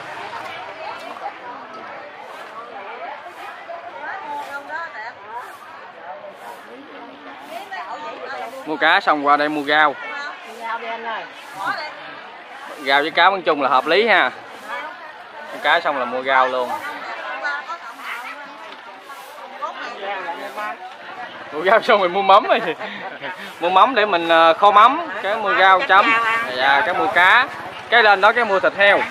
Mua cá xong qua đây mua rau. Rau với cá bán chung là hợp lý ha. Mua cá xong là mua rau luôn. Mua rau xong rồi mua mắm rồi. Mua mắm để mình kho mắm, cái mua rau chấm. Dạ, cái mua cá. Cái lên đó cái mua thịt heo.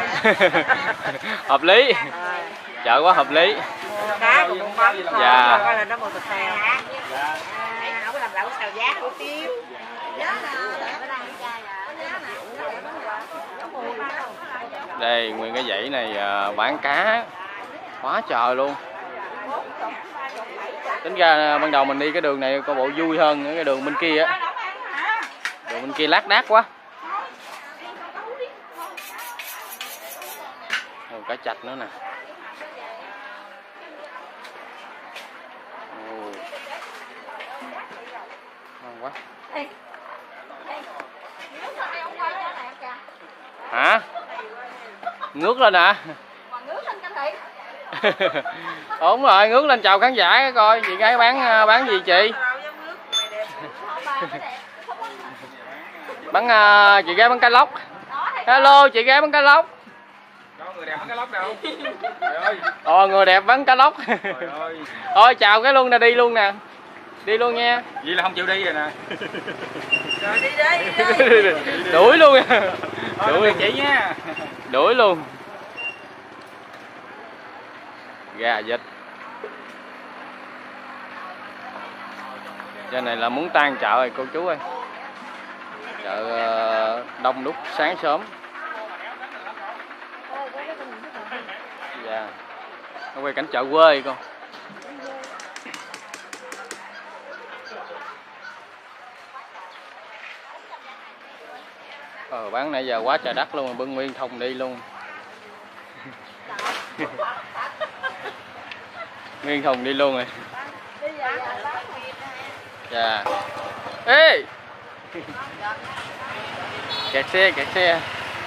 Hợp lý. Chợ quá hợp lý. Cá cũng mua mắm. Dạ. Coi là nó mua thịt heo. Không có làm lẩu xào giá hủ tiếu. Đây nguyên cái dãy này bán cá quá trời luôn. Tính ra ban đầu mình đi cái đường này có bộ vui hơn cái đường bên kia á. Đường bên kia lác đác quá. Rồi cá chạch nữa nè. Ồ. Ngon quá. Hả? Ngước lên hả? Đúng rồi, ngước lên chào khán giả coi chị gái bán bán gì chị? Bán uh, chị gái bán cá lóc. Hello chị gái bán cá lóc. Đâu người đẹp bán cá lóc đâu? Ồ người đẹp bán cá lóc. Thôi chào cái luôn nè, đi luôn nè. Đi luôn nha. Vậy là không chịu đi rồi nè. Rồi đi đi, đi. Đuổi luôn. Đuổi chị nha. Đuổi luôn. Gà vịt. Trên này là muốn tan chợ rồi cô chú ơi. Chợ đông đúc sáng sớm. Dạ. Nó quay cảnh chợ quê con. Ờ bán nãy giờ quá trời đất luôn, bưng nguyên thùng đi luôn. Nguyên thùng đi luôn rồi. Dạ. Ê. Kẹt xe, kẹt xe.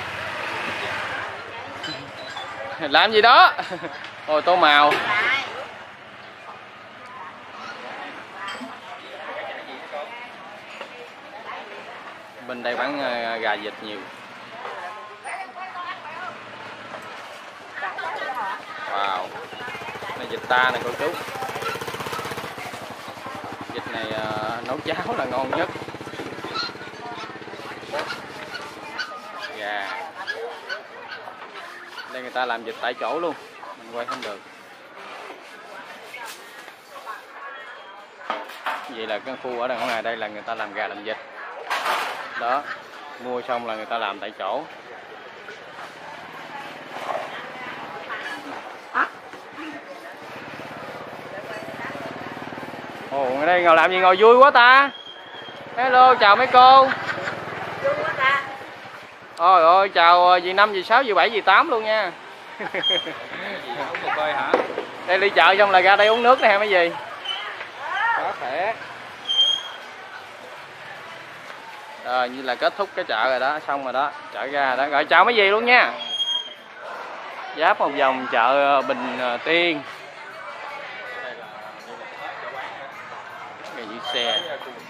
Làm gì đó? Ôi tô màu. Bên đây bán gà vịt nhiều. Wow. Này vịt ta này cô chú. Vịt này uh, nấu cháo là ngon nhất. Gà. Đây người ta làm vịt tại chỗ luôn. Mình quay không được. Vậy là cái khu ở đằng ngoài đây là người ta làm gà làm vịt. Đó, mua xong là người ta làm tại chỗ. Ồ, ở đây ngồi làm gì ngồi vui quá ta. Hello, chào mấy cô. Vui quá ta. Ôi ôi, chào dì năm, dì sáu, dì bảy, dì tám luôn nha. hả? Đây đi chợ xong là ra đây uống nước nè mấy dì. Có thể. Rồi như là kết thúc cái chợ rồi đó, xong rồi đó, chợ ra đó. Rồi chào mấy dì luôn nha. Giáp một vòng chợ Bình Tiên. Cái giữ xe.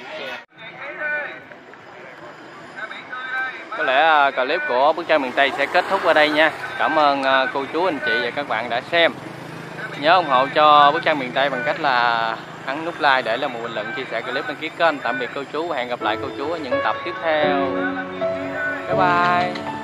Có lẽ clip của Bức Tranh Miền Tây sẽ kết thúc ở đây nha. Cảm ơn cô chú, anh chị và các bạn đã xem. Nhớ ủng hộ cho Bức Tranh Miền Tây bằng cách là ấn nút like để là một bình luận, chia sẻ clip, đăng ký kênh. Tạm biệt cô chú và hẹn gặp lại cô chú ở những tập tiếp theo. Bye bye.